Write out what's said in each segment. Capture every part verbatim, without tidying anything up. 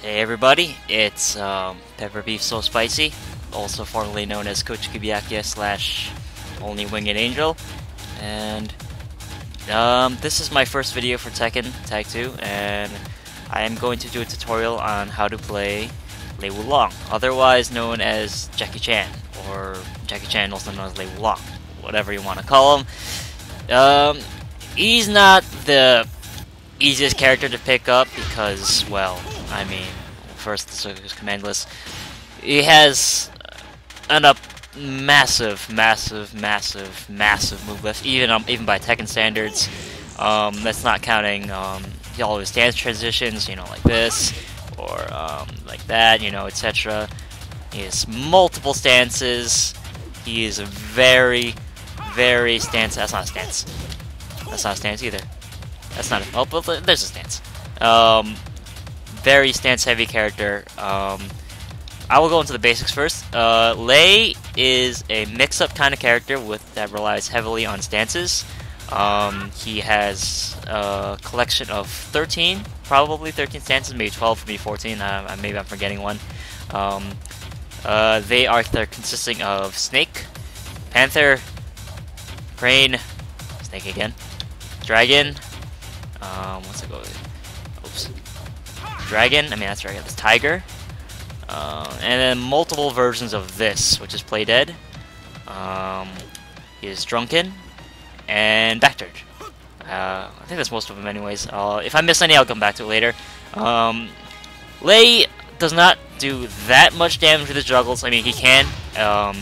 Hey everybody, it's um, Pepper Beef So Spicy, also formerly known as Coach Kubiakia slash Only Winged Angel, and um, this is my first video for Tekken Tag two, and I am going to do a tutorial on how to play Lei Wulong, otherwise known as Jackie Chan, or Jackie Chan also known as Lei Wulong, whatever you want to call him. Um, he's not the easiest character to pick up because, well, I mean, first this is commandless. He has an up massive, massive, massive, massive move lift, even um, even by Tekken standards. Um, that's not counting um, all of his dance transitions, you know, like this or um, like that, you know, et cetera. He has multiple stances. He is a very, very stance. That's not a stance. That's not a stance either. That's not a, oh, but there's a stance. Um, very stance-heavy character. Um, I will go into the basics first. Uh, Lei is a mix-up kind of character with that relies heavily on stances. Um, he has a collection of thirteen, probably thirteen stances, maybe twelve, maybe fourteen. Uh, maybe I'm forgetting one. Um, uh, they are they're consisting of Snake, Panther, Crane, Snake again, Dragon. Um, what's it go? Oops. Dragon. I mean, that's Dragon. That's Tiger. Uh, and then multiple versions of this, which is Play Dead. Um, he is Drunken and Backturned. Uh, I think that's most of them, anyways. Uh, if I miss any, I'll come back to it later. Um, Lei does not do that much damage with his juggles. I mean, he can. Um,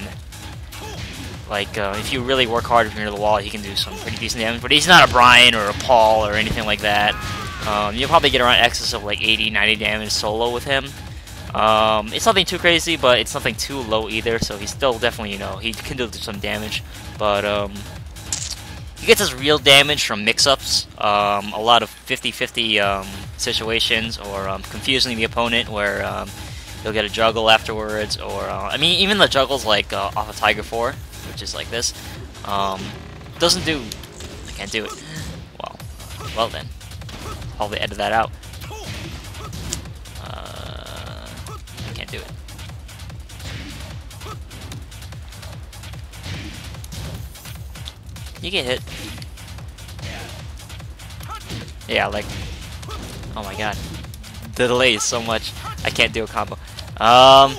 Like, uh, if you really work hard near the wall, he can do some pretty decent damage, but he's not a Brian or a Paul or anything like that. Um, you'll probably get around excess of like eighty, ninety damage solo with him. Um, it's nothing too crazy, but it's nothing too low either, so he's still definitely, you know, he can do some damage. But um, he gets his real damage from mix-ups, um, a lot of fifty fifty um, situations, or um, confusing the opponent where um, he'll get a juggle afterwards, or, uh, I mean, even the juggles like uh, off of Tiger four, which is like this, um, doesn't do, I can't do it. Well, well then, I'll probably edit that out. Uh, I can't do it. You get hit. Yeah, like, oh my god. The delay is so much, I can't do a combo. Um,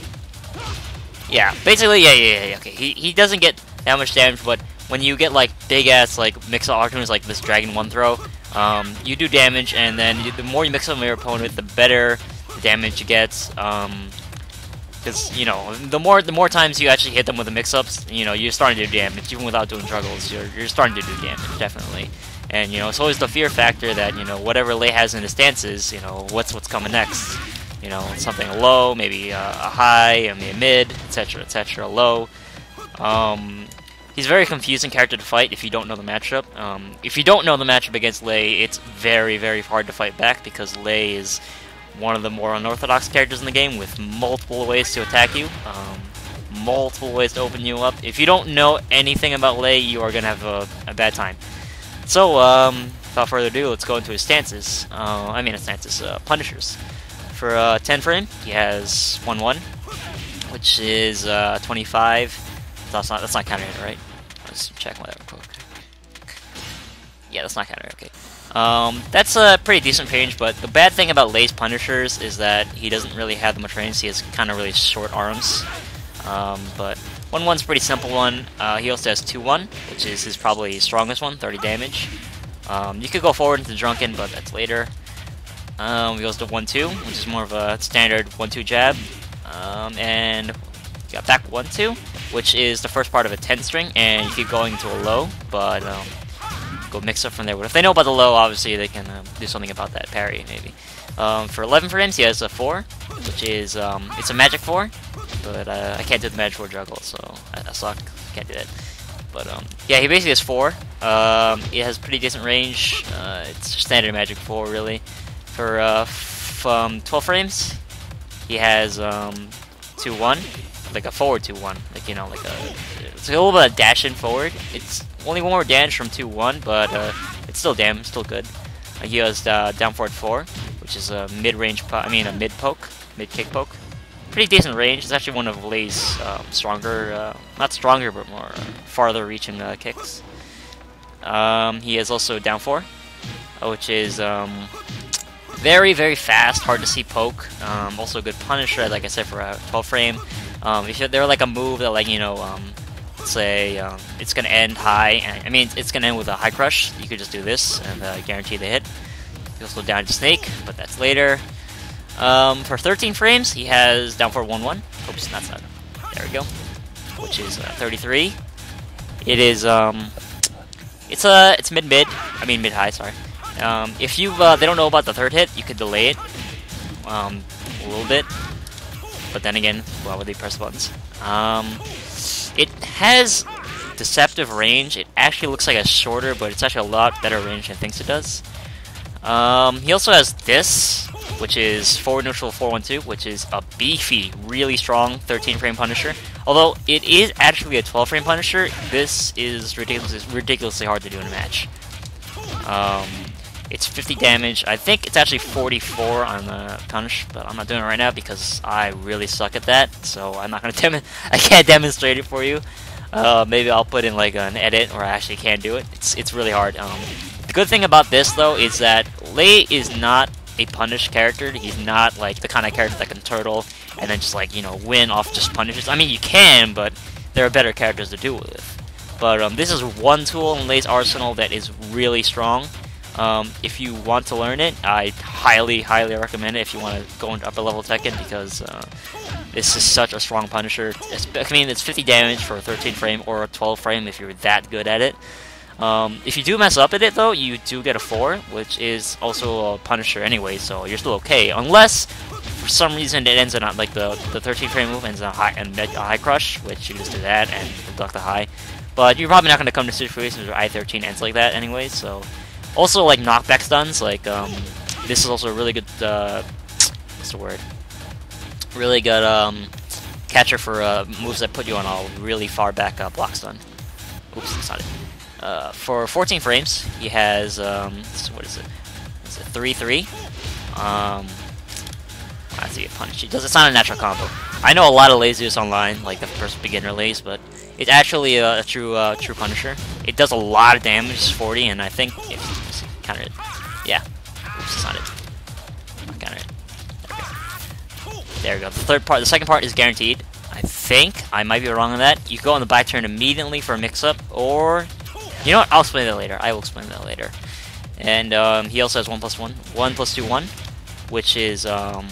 Yeah, basically, yeah, yeah, yeah, okay. He, he doesn't get that much damage, but when you get, like, big-ass, like, mix-up opportunities like this Dragon one throw, um, you do damage, and then you, the more you mix up with your opponent, the better the damage you get, um, because, you know, the more the more times you actually hit them with the mix-ups, you know, you're starting to do damage, even without doing juggles, you're, you're starting to do damage, definitely. And, you know, it's always the fear factor that, you know, whatever Lei has in his stances, you know, what's what's coming next. You know, something low, maybe uh, a high, maybe a mid, et cetera, et cetera. Low. Um, he's a very confusing character to fight if you don't know the matchup. Um, if you don't know the matchup against Lei, it's very, very hard to fight back because Lei is one of the more unorthodox characters in the game with multiple ways to attack you, um, multiple ways to open you up. If you don't know anything about Lei, you are gonna have a, a bad time. So, um, without further ado, let's go into his stances. Uh, I mean, his stances, uh, Punishers. For uh, ten frame, he has one one, which is uh, twenty-five. That's not that's not counting it, right? Let's check that real quick. Yeah, that's not counting it. Okay. Um, that's a pretty decent range, but the bad thing about Lei's Punishers is that he doesn't really have that much range. He has kind of really short arms. Um, but one one's a pretty simple one. Uh, he also has two one, which is his probably strongest one, thirty damage. Um, you could go forward into Drunken, but that's later. Um, he goes to one two, which is more of a standard one two jab. Um, and you got back one two, which is the first part of a ten string, and you keep going to a low, but um, go mix up from there. But if they know about the low, obviously they can um, do something about that parry, maybe. Um, for eleven frames, he has a four, which is, um, it's a magic four, but uh, I can't do the magic four juggle, so I, I suck, can't do that. But um, yeah, he basically has four. Um, it has pretty decent range. Uh, it's standard magic four, really. For uh, f um, twelve frames, he has um, two one, like a forward two one, like, you know, like a, it's a little bit of dash in forward. It's only one more damage from two one, but uh, it's still damage, still good. Uh, he has uh, down forward four, which is a mid-range, I mean a mid-poke, mid-kick poke. Pretty decent range. It's actually one of Lei's um, stronger, uh, not stronger, but more uh, farther-reaching uh, kicks. Um, he is also down four, which is um, very, very fast, hard to see poke. Um, also a good punisher, like I said, for a twelve frame. Um, if they're like a move that, like, you know, um, let's say um, it's gonna end high, and I mean it's gonna end with a high crush. You could just do this and uh, guarantee the hit. You also down to snake, but that's later. Um, for thirteen frames, he has down for one one. Oops, that's not. There we go. Which is uh, thirty-three. It is um, it's a uh, it's mid mid. I mean mid high. Sorry. Um, if you uh, they don't know about the third hit, you could delay it um, a little bit. But then again, why would they press buttons? Um, it has deceptive range. It actually looks like a shorter, but it's actually a lot better range than it thinks it does. Um, he also has this, which is forward neutral four one two, which is a beefy, really strong thirteen frame Punisher. Although it is actually a twelve frame Punisher, this is ridiculously, ridiculously hard to do in a match. Um, it's fifty damage. I think it's actually forty-four on the punish, but I'm not doing it right now because I really suck at that. So I'm not gonna dem I can't demonstrate it for you. Uh, maybe I'll put in like an edit where I actually can do it. It's it's really hard. Um, the good thing about this though is that Lei is not a punish character. He's not like the kind of character that can turtle and then just like, you know, win off just punishes. I mean, you can, but there are better characters to do it with. But um, this is one tool in Lei's arsenal that is really strong. Um, if you want to learn it, I highly, highly recommend it if you want to go into upper level Tekken, because uh, this is such a strong Punisher. It's, I mean, it's fifty damage for a thirteen frame or a twelve frame if you're that good at it. Um, if you do mess up at it though, you do get a four, which is also a Punisher anyway, so you're still okay. Unless for some reason it ends on like the the thirteen frame move ends on a high and a high crush, which you just do that and deduct the high. But you're probably not going to come to situations where I thirteen ends like that anyway. So also like knockback stuns, like um, this is also a really good uh, what's the word? Really good um, catcher for uh, moves that put you on a really far back uh, block stun. Oops, that's not it. Uh, for fourteen frames, he has um, what is it? Is it three three? Um, I see a punish. It does. It's not a natural combo. I know a lot of Leis use online, like the first beginner Leis, but it's actually a, a true uh, true Punisher. It does a lot of damage, it's forty, and I think if see, counter it, yeah. Oops, it's not it. I'll counter it. There we go. There we go. The third part, the second part is guaranteed. I think I might be wrong on that. You go on the back turn immediately for a mix-up, or you know what? I'll explain that later. I will explain that later. And um, he also has one plus one, one plus two, one, which is um,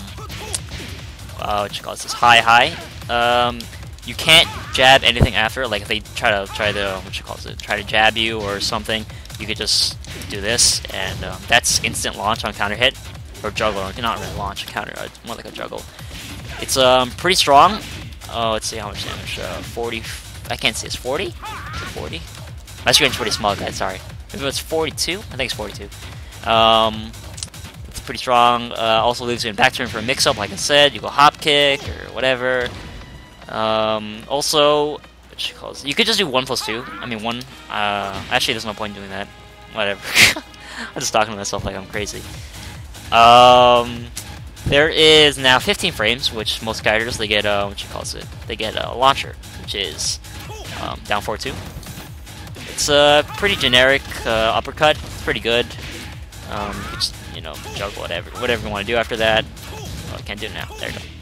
uh, what you call this? High, high. Um, you can't jab anything after. Like if they try to try to what you call it? Try to jab you or something, you could just do this, and um, that's instant launch on counter hit or juggle. Not really launch, counter. Uh, more like a juggle. It's um pretty strong. Oh, let's see how much damage. Uh, forty. I can't see. It's forty. Is it forty? My screen's pretty small, guys, sorry. If it was forty-two, I think it's forty-two. Um, it's pretty strong. Uh, also leaves you in back turn for a mix-up, like I said. You go hop kick or whatever. Um, also, what you call this? You could just do one plus two. I mean, one. Uh, actually, there's no point in doing that. Whatever. I'm just talking to myself like I'm crazy. Um, there is now fifteen frames, which most characters they get. Uh, what you call it? They get a launcher, which is um, down four two. It's a pretty generic uh, uppercut. It's pretty good. Um, you, just, you know, juggle whatever, whatever you want to do after that. Oh, I can't do it now. There you go.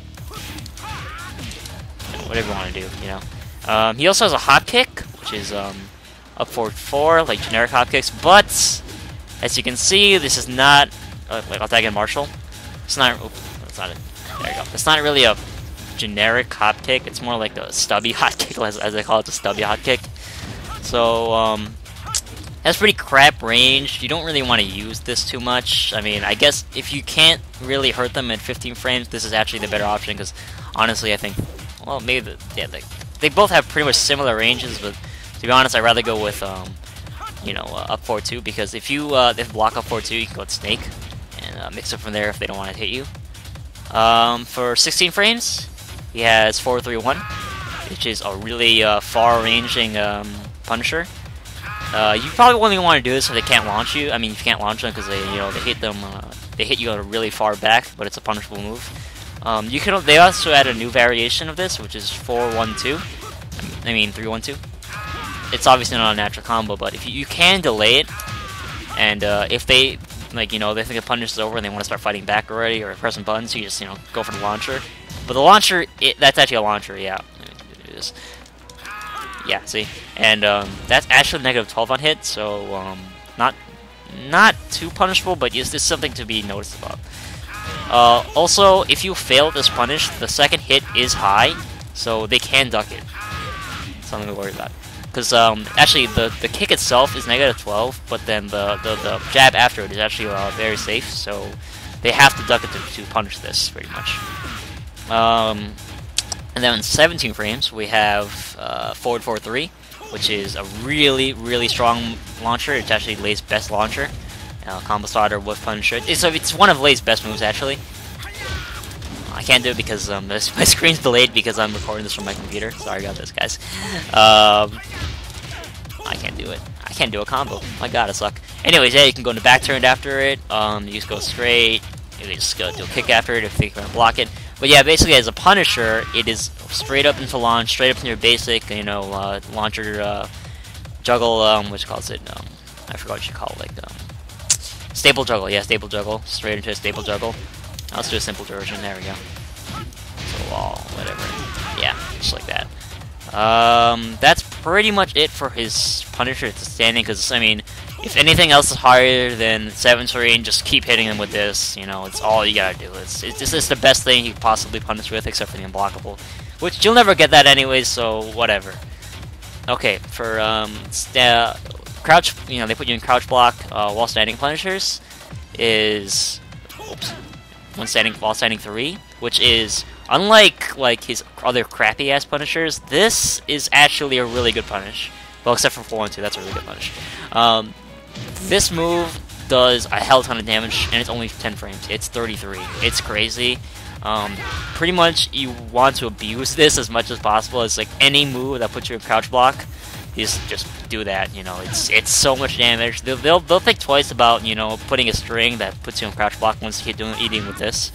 You know, whatever you want to do, you know. Um, he also has a hop kick, which is um, up forward four, like generic hop kicks. But as you can see, this is not. Uh, like I'll tag in Marshall. It's not. Oh, that's not it. There you go. It's not really a generic hop kick. It's more like a stubby hop kick, as, as they call it, the stubby hop kick. So, um, that's pretty crap range. You don't really want to use this too much. I mean, I guess if you can't really hurt them at fifteen frames, this is actually the better option, because honestly, I think, well, maybe, the, yeah, they, they both have pretty much similar ranges, but to be honest, I'd rather go with, um, you know, uh, up four two, because if you, uh, if block up four two, you can go with Snake, and uh, mix it from there if they don't want to hit you. Um, for sixteen frames, he has four three one, which is a really, uh, far-ranging, um, Punisher. Uh, you probably only want to do this if they can't launch you. I mean, you can't launch them because they, you know, they hit them. Uh, they hit you really far back, but it's a punishable move. Um, you can. They also add a new variation of this, which is four one two. I mean three one two. It's obviously not a natural combo, but if you, you can delay it, and uh, if they like you know they think the punish is over and they want to start fighting back already or pressing buttons, you just you know go for the launcher. But the launcher, it, that's actually a launcher, yeah. It is. Yeah, see, and um, that's actually negative twelve on hit, so um, not not too punishable, but it's just something to be noticed about. Uh, also, if you fail this punish, the second hit is high, so they can duck it. Something to worry about. Because um, actually, the the kick itself is negative twelve, but then the, the the jab after it is actually uh, very safe, so they have to duck it to, to punish this pretty much. Um, and then in seventeen frames, we have uh, forward four three, which is a really really strong launcher. It's actually Lei's best launcher. Uh, combo starter with Punisher. It's, it's one of Lei's best moves, actually. I can't do it because um, this, my screen's delayed because I'm recording this from my computer. Sorry about this, guys. Um, I can't do it. I can't do a combo. My god, I suck. Anyways, yeah, you can go into back turned after it. Um, you just go straight. You can just go do a kick after it if you're going to block it. But yeah, basically as a Punisher, it is straight up into launch, straight up into your basic, you know, uh, launcher, uh, juggle, um, which calls it, um, I forgot what you call it, like, um, Staple juggle, yeah, staple juggle. Straight into a staple juggle. Let's do a simple version, there we go. So wall, whatever. Yeah, just like that. Um, that's pretty much it for his Punisher. It's standing, because, I mean, if anything else is higher than seven terrain, just keep hitting him with this. You know, it's all you gotta do. It's, it's just it's the best thing you could possibly punish with, except for the unblockable. Which, you'll never get that anyways, so whatever. Okay, for, um, uh, crouch, you know, they put you in crouch block uh, while standing punishers is, oops, one standing while standing three, which is unlike like his other crappy ass punishers. This is actually a really good punish. Well, except for four one two, that's a really good punish. Um, this move does a hell ton of damage, and it's only ten frames. It's thirty-three. It's crazy. Um, pretty much, you want to abuse this as much as possible. It's like any move that puts you in crouch block. Just, just do that, you know, it's it's so much damage. They'll, they'll, they'll think twice about, you know, putting a string that puts you in crouch block once you get doing eating with this.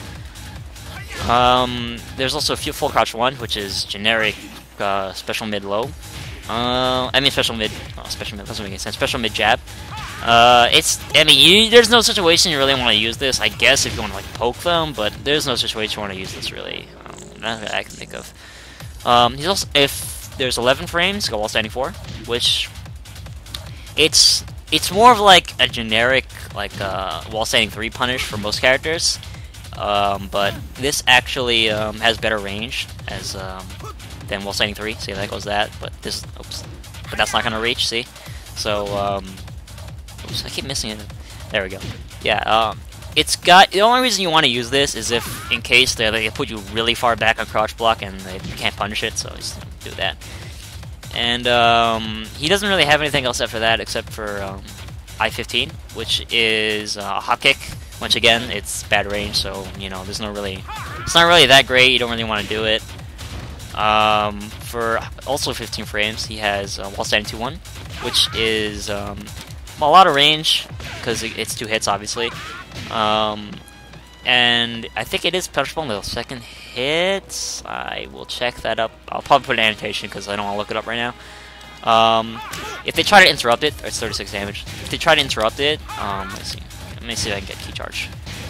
Um, there's also a few full crouch one, which is generic uh, special mid low. Uh, I mean special mid, oh, special mid, doesn't make any sense, special mid jab. Uh, it's, I mean, you, there's no situation you really want to use this, I guess, if you want to, like, poke them, but there's no situation you want to use this, really. Um, not that I can think of. Um, he's also, if there's eleven frames, go while standing four, which it's it's more of like a generic like uh, while standing three punish for most characters, um, but this actually um, has better range as um, than while standing three. See, that goes that, but this oops, but that's not gonna reach. See, so um, oops, I keep missing it. There we go. Yeah, um, it's got the only reason you want to use this is if in case they they put you really far back on crouch block and they can't punish it, so just do that. And um, he doesn't really have anything else after that except for um, I fifteen, which is a uh, hot kick. Once again, it's bad range, so you know there's no really, it's not really that great. You don't really want to do it. Um, for also fifteen frames, he has uh, while standing two one, which is um, a lot of range because it's two hits, obviously. Um, and I think it is punishable in the second hit. I will check that up. I'll probably put an annotation because I don't want to look it up right now. Um, if they try to interrupt it, it's thirty-six damage. If they try to interrupt it, um, let's see. Let me see if I can get key charge.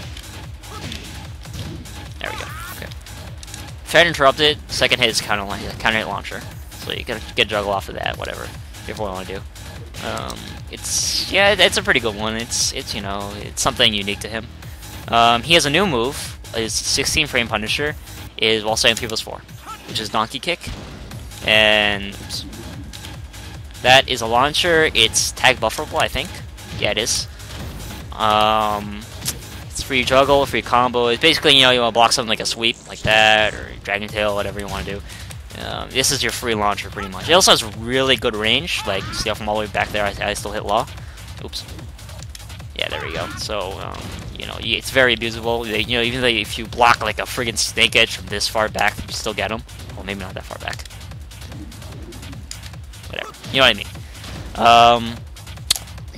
There we go. Okay. Try to interrupt it. Second hit is kind of like a counter hit launcher, so you gotta get juggle off of that. Whatever you want to do. Um, it's yeah, it's a pretty good one. It's it's you know it's something unique to him. Um, he has a new move. His sixteen frame Punisher is while standing three plus four, which is Donkey Kick, and oops. That is a launcher. It's tag bufferable, I think. Yeah, it is. Um, it's free juggle, free combo. It's basically, you know, you want to block something like a sweep, like that, or Dragon Tail, whatever you want to do. Um, this is your free launcher, pretty much. It also has really good range. Like, see how from all the way back there, I, I still hit law. Oops. Yeah, there we go. So, um, you know, it's very abusable. You know, even though if you block like a friggin' snake edge from this far back, you still get them. Well, maybe not that far back. Whatever. You know what I mean. Um,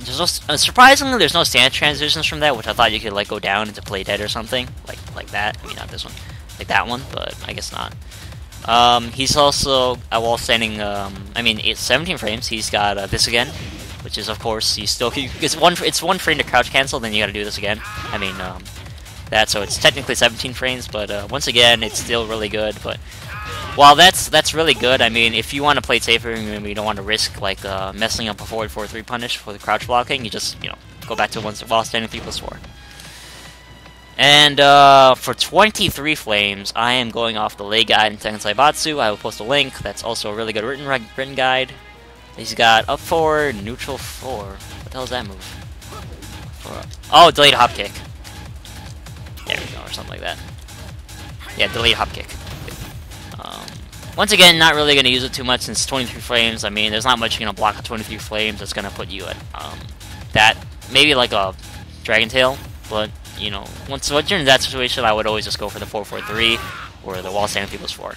there's no, uh, surprisingly, there's no stance transitions from that, which I thought you could like go down into play dead or something like like that. I mean, not this one, like that one, but I guess not. Um, he's also a wall standing. Um, I mean, it's seventeen frames. He's got uh, this again, which is of course you still. It's one. It's one frame to crouch cancel. Then you got to do this again. I mean, um, that. So it's technically seventeen frames, but uh, once again, it's still really good. But while that's that's really good, I mean, if you want to play it safer and you don't want to risk like uh, messing up a forward four three punish for the crouch blocking, you just you know go back to one while standing three plus four. And uh, for twenty-three flames, I am going off the lay guide in Tekken Saibatsu. I will post a link. That's also a really good written written guide. He's got up four, neutral four. What the hell is that move? For, oh, delayed hop kick. There we go, or something like that. Yeah, delayed hop kick. Um, once again, not really going to use it too much since twenty-three flames. I mean, there's not much you're going to block at twenty-three flames that's going to put you at um, that. Maybe like a Dragon Tail, but you know, once, once you're in that situation, I would always just go for the four four three or the wall standing three plus four.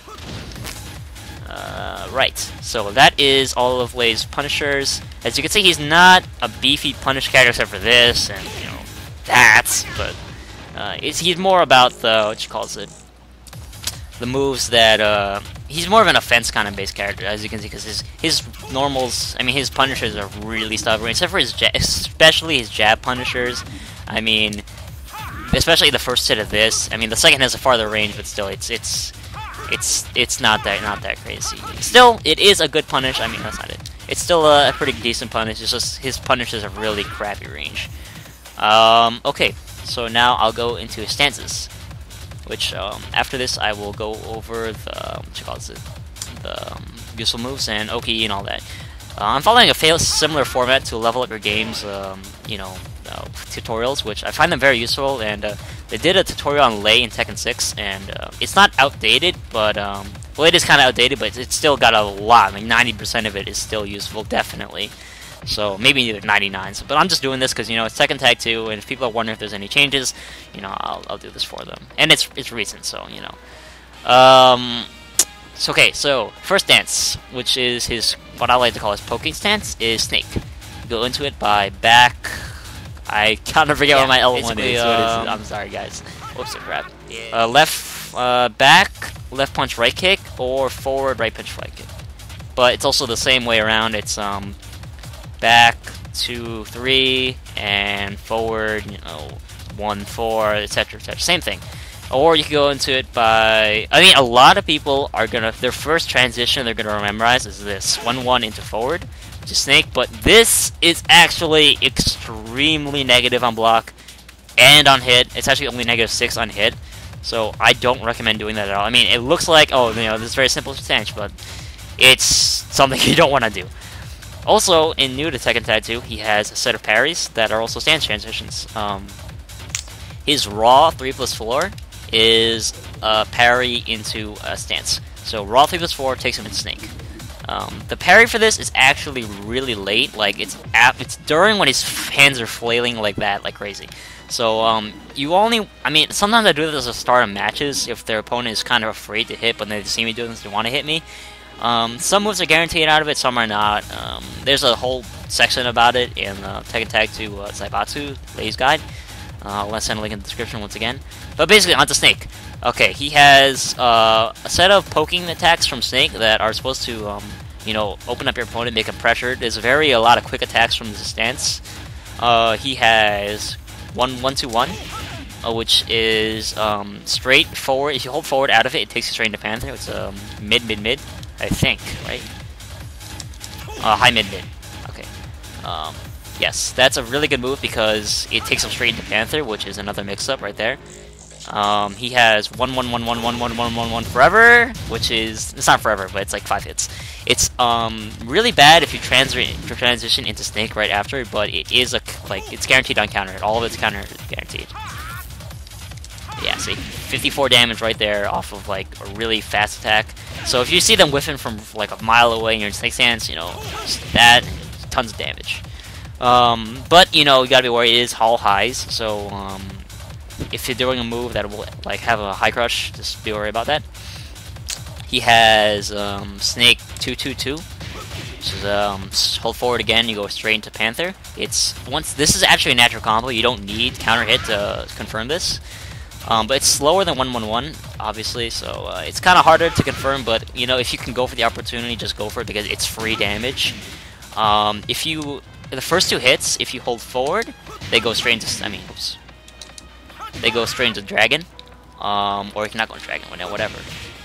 Uh, right, so that is all of Lei's punishers. As you can see, he's not a beefy punish character except for this and, you know, that, but uh, it's, he's more about the, what you calls it, the moves that, uh, he's more of an offense kind of based character, as you can see, because his, his normals, I mean, his punishers are really stubborn, except for his, ja especially his jab punishers. I mean, especially the first hit of this. I mean, the second has a farther range, but still, it's it's it's it's not that not that crazy. Still, it is a good punish. I mean, that's not it. It's still a, a pretty decent punish. It's just his punishes have really crappy range. Um, okay, so now I'll go into his stances, which um, after this I will go over the what you call it, the um, useful moves and Oki and all that. Uh, I'm following a fail similar format to Level Up Your Games, um, you know, uh, tutorials, which I find them very useful. And uh, they did a tutorial on Lei in Tekken six, and uh, it's not outdated, but um, well, it is kind of outdated, but it's still got a lot. Like ninety percent of it is still useful, definitely. So maybe either ninety-nine. So, but I'm just doing this because you know it's Tekken Tag two, and if people are wondering if there's any changes, you know, I'll I'll do this for them. And it's it's recent, so you know. Um. So, okay, so first dance, which is his what I like to call his poking stance, is Snake. You go into it by back. I kind of forget yeah, what my L one is. Um, I'm sorry, guys. Whoops, crap. Yeah. Uh, left uh, back, left punch, right kick, or forward, right punch, right kick. But it's also the same way around. It's um back, two, three, and forward. You know, one, four, et cetera, et cetera. Same thing. Or you can go into it by, I mean, a lot of people are gonna, their first transition they're gonna memorize is this, one one into forward, which is Snake, but this is actually extremely negative on block and on hit. It's actually only negative six on hit, so I don't recommend doing that at all. I mean, it looks like, oh, you know, this is very simple stance, but it's something you don't want to do. Also, in new to Tekken Tag two, he has a set of parries that are also stance transitions. Um, his raw three plus four is a parry into a stance. So raw three plus four takes him into Snake. Um, the parry for this is actually really late. Like it's ap it's during when his hands are flailing like that, like crazy. So um, you only, I mean, sometimes I do this at the start of matches if their opponent is kind of afraid to hit, but they see me doing this, they want to hit me. Um, some moves are guaranteed out of it, some are not. Um, there's a whole section about it in uh, Tekken Tag two uh, Saibatsu, Lei's guide. Uh, I'll send a link in the description once again. But basically, onto Snake. Okay, he has uh, a set of poking attacks from Snake that are supposed to, um, you know, open up your opponent, make him pressured. There's very a lot of quick attacks from the stance. Uh, he has one one two one, uh, which is um, straight forward. If you hold forward out of it, it takes you straight into Panther. It's um, mid mid mid, I think, right? Uh, high mid mid. Okay. Um, Yes, that's a really good move because it takes him straight into Panther, which is another mix-up right there. Um, he has one one one one one one one one one forever, which is it's not forever, but it's like five hits. It's um really bad if you trans transition into Snake right after, but it is a like it's guaranteed on counter. All of its counter is guaranteed. Yeah, see, fifty-four damage right there off of like a really fast attack. So if you see them whiffing from like a mile away and you're in Snake stance, you know that tons of damage. Um, but you know you gotta be worried. It is all highs, so um, if you're doing a move that will like have a high crush, just be worried about that. He has um, Snake two two two, So um, hold forward again, you go straight into Panther. It's once this is actually a natural combo. You don't need counter hit to confirm this. Um, but it's slower than one one one, obviously, so uh, it's kind of harder to confirm, but, you know, if you can go for the opportunity, just go for it, because it's free damage. Um, if you, the first two hits, if you hold forward, they go straight into, I mean, oops. They go straight into Dragon, um, or you cannot go into Dragon, whatever.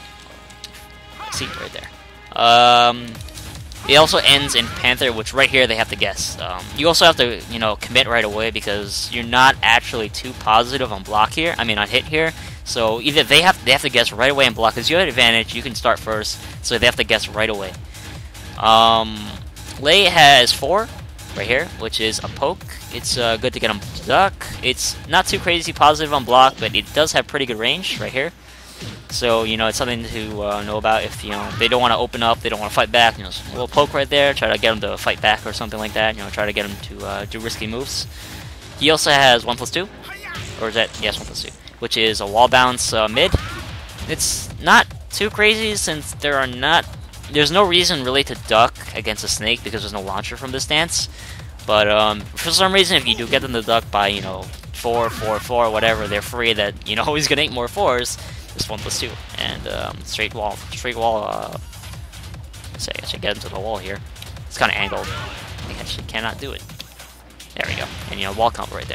See, right there. Um, it also ends in Panther, which right here they have to guess. Um, you also have to, you know, commit right away, because you're not actually too positive on block here. I mean, on hit here. So either they have they have to guess right away and block, because you have an advantage. You can start first, so they have to guess right away. Um, Lei has four right here, which is a poke. It's uh, good to get him to duck. It's not too crazy positive on block, but it does have pretty good range right here. So, you know, it's something to uh, know about if, you know, they don't want to open up, they don't want to fight back, you know, a little poke right there, try to get them to fight back or something like that, you know, try to get them to uh, do risky moves. He also has one plus two, or is that, yes, one plus two, which is a wall bounce uh, mid. It's not too crazy since there are not, there's no reason really to duck against a snake because there's no launcher from this stance. But um, for some reason, if you do get them to duck by, you know, four, four, four, whatever, they're free that, you know, he's gonna eat more fours. Just one plus two, and um, straight wall, straight wall. Uh, let's say I should get into the wall here. It's kind of angled. I actually cannot do it. There we go, and you know, wall combo right there.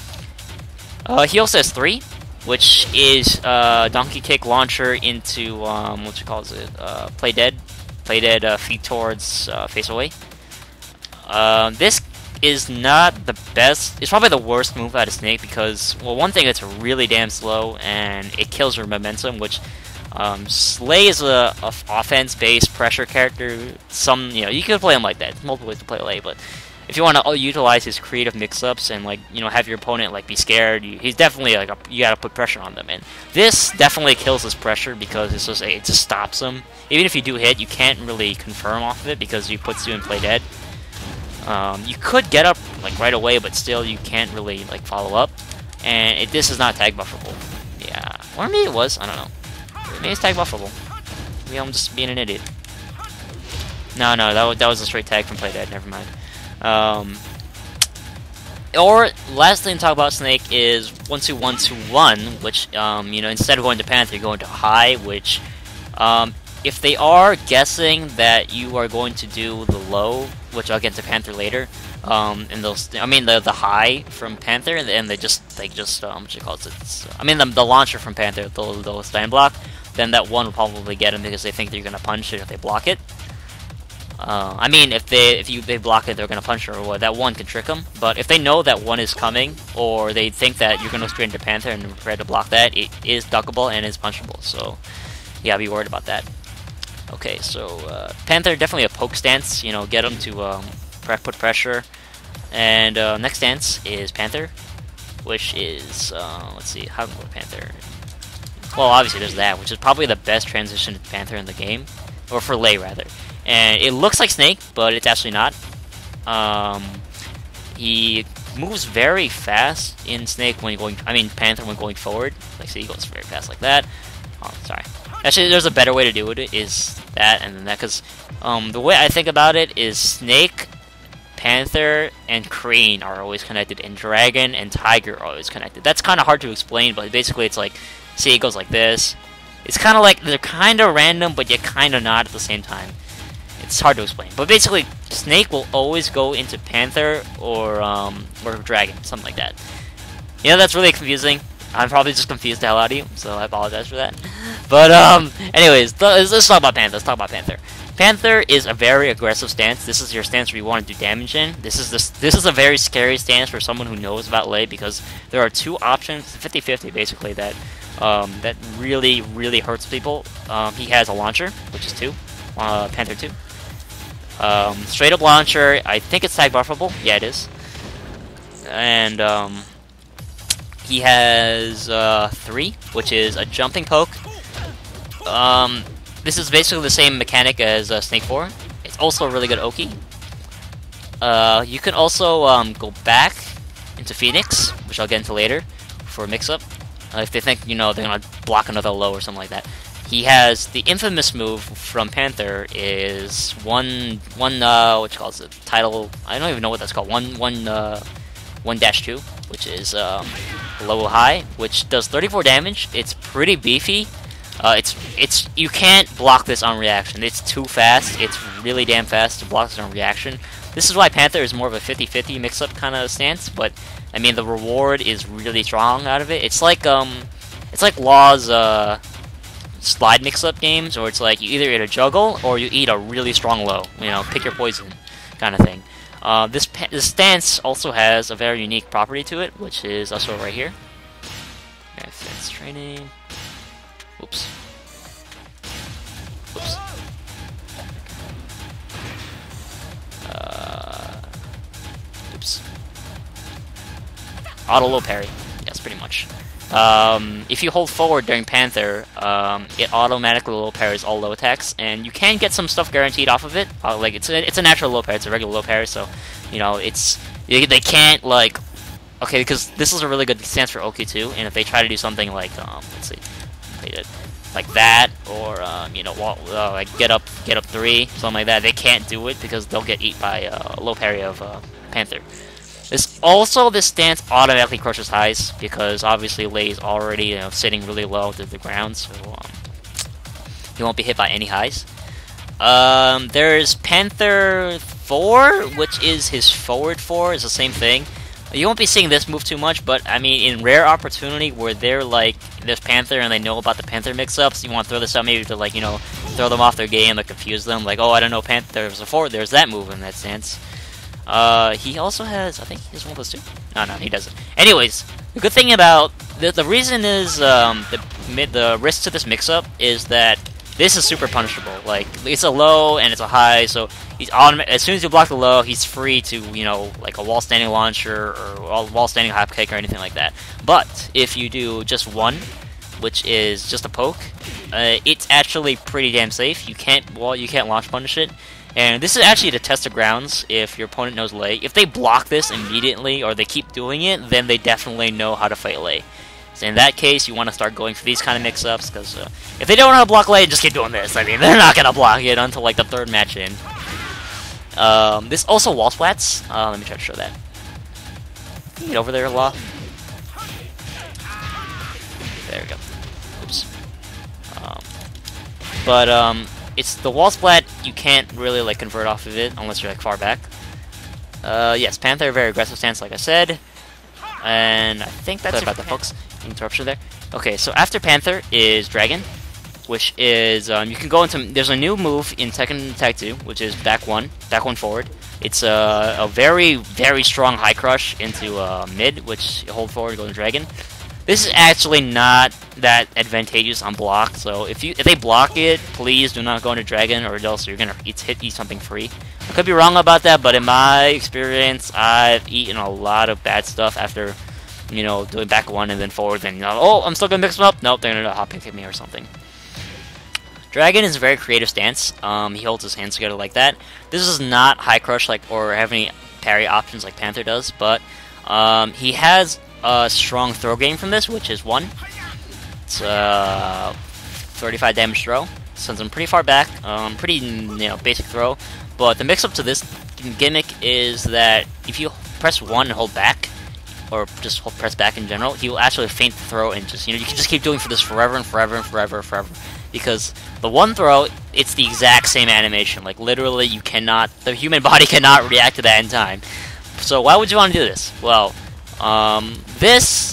Uh, he also has three, which is uh, donkey kick launcher into um, what you calls it? Uh, play dead, play dead. Uh, feet towards uh, face away. Uh, this is not the best. It's probably the worst move out of Snake because, well, one thing, it's really damn slow and it kills your momentum, which um, Lei is a, a offense-based pressure character. Some, you know, you can play him like that. There's multiple ways to play Lei, but if you want to utilize his creative mix-ups and, like, you know, have your opponent like be scared, you, he's definitely like a, you gotta put pressure on them. And this definitely kills his pressure because it's just it just stops him. Even if you do hit, you can't really confirm off of it because he puts you in play dead. Um, you could get up like right away, but still you can't really like follow up. And it, this is not tag bufferable. Yeah, or maybe it was. I don't know. Maybe it's tag bufferable. Maybe I'm just being an idiot. No, no, that was that was a straight tag from Play Dead. Never mind. Um, or last thing to talk about Snake is one two one two one, which um, you know, instead of going to Panther, you go into High, which um, if they are guessing that you are going to do the low, which I'll get to Panther later, um, and those, I mean the the high from Panther, and they just like just um, what you call it? It's, I mean the, the launcher from Panther, the the stand block, then that one will probably get him because they think they're gonna punch it if they block it. Uh, I mean, if they if you they block it, they're gonna punch it, or what? That one can trick them. But if they know that one is coming, or they think that you're gonna straight into Panther and prepare to block that, it is duckable and is punchable. So yeah, be worried about that. Okay, so uh, Panther definitely a poke stance. You know, get them to um, put pressure. And uh, next stance is Panther, which is uh, let's see, how to go to Panther. Well, obviously there's that, which is probably the best transition to Panther in the game, or for Lei rather. And it looks like Snake, but it's actually not. Um, he moves very fast in Snake when going. I mean Panther when going forward. Like, see, he goes very fast like that. Oh, sorry. Actually, there's a better way to do it. Is that and then that? Because um, the way I think about it is Snake, Panther, and Crane are always connected, and Dragon and Tiger are always connected. That's kind of hard to explain, but basically it's like, see, it goes like this. It's kind of like they're kind of random, but yet kind of not at the same time. It's hard to explain, but basically, Snake will always go into Panther or um, or Dragon, something like that. You know, that's really confusing. I'm probably just confused the hell out of you, so I apologize for that. But um, anyways, th let's talk about Panther. Let's talk about Panther. Panther is a very aggressive stance. This is your stance where you want to do damage in. This is this this is a very scary stance for someone who knows about Lei because there are two options, fifty fifty basically, that um, that really really hurts people. Um, he has a launcher, which is two, uh, Panther two. Um, straight up launcher. I think it's tag bufferable. Yeah, it is. And um, he has uh, three, which is a jumping poke. Um, this is basically the same mechanic as uh, Snake four. It's also a really good Oki. Uh, you can also um, go back into Phoenix, which I'll get into later for a mix-up. Uh, if they think, you know, they're gonna block another low or something like that. he has the infamous move from Panther is one one uh what you call it title I don't even know what that's called one one uh one dash two, which is um, low high, which does thirty-four damage. It's pretty beefy. Uh, it's it's you can't block this on reaction. It's too fast. It's really damn fast to block this on reaction. This is why Panther is more of a fifty fifty mix-up kind of stance. But I mean, the reward is really strong out of it. It's like um, it's like Law's uh, slide mix-up games, or it's like you either eat a juggle or you eat a really strong low. You know, pick your poison, kind of thing. Uh, this this stance also has a very unique property to it, which is also right here. Defense training. Oops. Oops. Uh, oops. Auto low parry. Yes, pretty much. Um, if you hold forward during Panther, um, it automatically low parries all low attacks, and you can get some stuff guaranteed off of it. Uh, like it's a, it's a natural low parry, it's a regular low parry, so you know it's they, they can't like okay because this is a really good stance for O Q too, and if they try to do something like um, let's see, they did like that or um, you know wall, uh, like get up get up three something like that, they can't do it because they'll get eat by uh, low parry of uh, Panther. This also this stance automatically crushes highs because obviously Lei's already you know sitting really low to the ground, so um, he won't be hit by any highs. Um, there's Panther four, which is his forward four. It's the same thing. You won't be seeing this move too much, but I mean, in rare opportunity where they're like there's Panther and they know about the Panther mix-ups, you want to throw this out maybe to like you know throw them off their game, like confuse them, like oh I don't know Panther. There's a forward. There's that move in that stance. Uh, he also has, I think he has one plus two. No, no, he doesn't. Anyways, the good thing about the the reason is um the mid the risk to this mix-up is that this is super punishable. Like it's a low and it's a high, so he's automatic. As soon as you block the low, he's free to you know like a wall standing launcher or wall standing hop kick or anything like that. But if you do just one, which is just a poke, uh, it's actually pretty damn safe. You can't well you can't launch punish it. And this is actually to test the grounds if your opponent knows Lei. If they block this immediately or they keep doing it, then they definitely know how to fight Lei. So in that case, you want to start going for these kind of mix-ups, because uh, if they don't know how to block Lei, just keep doing this. I mean, they're not going to block it until like the third match in. Um, this also wall splats. Uh, let me try to show that. Get over there, Law. There we go. Oops. Um, but, um... it's the wall splat, you can't really like convert off of it unless you're like far back. Uh, yes, Panther, very aggressive stance like I said. And I think that's about the hooks. Interruption there. Okay, so after Panther is Dragon, which is, um, you can go into, there's a new move in Tekken Tag two, which is back one, back one forward. It's a, a very, very strong high crush into uh, mid, which you hold forward, go to Dragon. This is actually not that advantageous on block, so if you if they block it, please do not go into Dragon, or else you're gonna eat, hit eat something free. I could be wrong about that, but in my experience, I've eaten a lot of bad stuff after, you know, doing back one and then forward, and you know, oh, I'm still gonna mix them up. Nope, they're gonna hop kick me or something. Dragon is a very creative stance. Um, he holds his hands together like that. This is not high crush like or have any parry options like Panther does, but um, he has a strong throw game from this, which is one. It's uh, thirty-five damage throw. Sends him pretty far back. Um, pretty you know basic throw. But the mix-up to this gimmick is that if you press one and hold back, or just hold, press back in general, he will actually feint the throw and just you know you can just keep doing for this forever and forever and forever and forever. Because the one throw, it's the exact same animation. Like literally, you cannot, the human body cannot react to that in time. So why would you want to do this? Well. Um, this,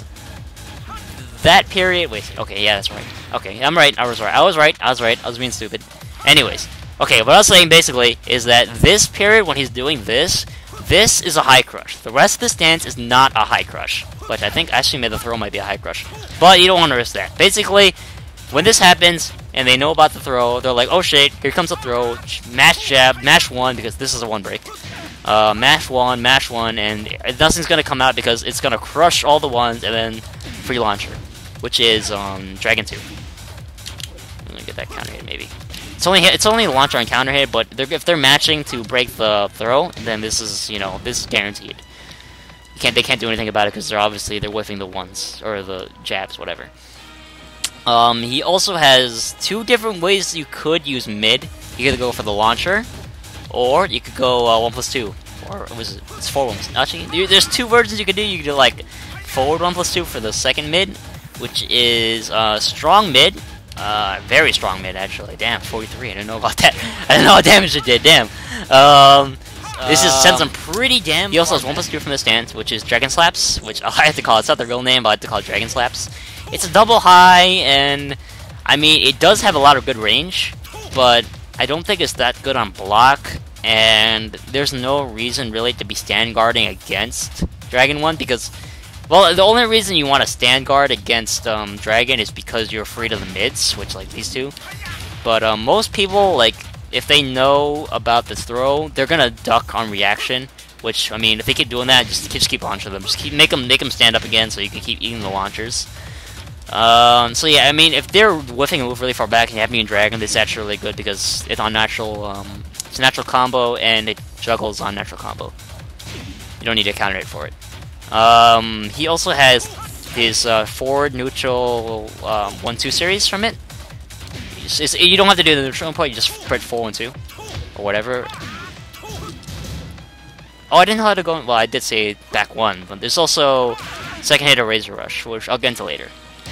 that period, wait, okay, yeah, that's right. Okay, I'm right, I was right, I was right, I was right, I was being stupid. Anyways, okay, what I was saying basically is that this period when he's doing this, this is a high crush. The rest of the stance is not a high crush, which I think actually made the throw might be a high crush. But you don't want to risk that. Basically, when this happens, and they know about the throw, they're like, oh shit, here comes the throw, mash jab, mash one, because this is a one break. Uh, mash one, mash one, and nothing's gonna come out because it's gonna crush all the ones and then free launcher, which is um, Dragon two. Let me get that counter hit maybe. It's only it's only launcher and counter hit, but they're, if they're matching to break the throw, then this is you know this is guaranteed. You can't they can't do anything about it because they're obviously they're whiffing the ones or the jabs, whatever. Um, he also has two different ways you could use mid. You could go for the launcher, or you could go uh, one plus two, or was it? It's four ones. Actually, there's two versions you could do. You could do like forward one plus two for the second mid, which is uh, strong mid, uh, very strong mid actually. Damn, forty-three. I didn't know about that. I didn't know what damage it did. Damn. Um, this is sends some pretty damn. He also has one plus two from the stance, which is Dragon Slaps, which I have to call. It's not the real name, but I have to call it Dragon Slaps. It's a double high, and I mean it does have a lot of good range, but I don't think it's that good on block. And there's no reason really to be stand guarding against Dragon One because, well, the only reason you want to stand guard against um, Dragon is because you're afraid of the mids, which like these two. But um, most people, like, if they know about this throw, they're gonna duck on reaction. Which, I mean, if they keep doing that, just just keep launching them. Just keep make them make them stand up again, so you can keep eating the launchers. Um, so yeah, I mean, if they're whiffing a move really far back and you have me in Dragon, this is actually really good because it's on natural. Um, it's a natural combo and it juggles on natural combo. You don't need to counter it for it. Um, he also has his uh, forward neutral um, one two series from it. It's, it's, you don't have to do the neutral point, you just spread four one two or whatever. Oh, I didn't know how to go. Well, I did say back one, but there's also second hit or Razor Rush, which I'll get into later.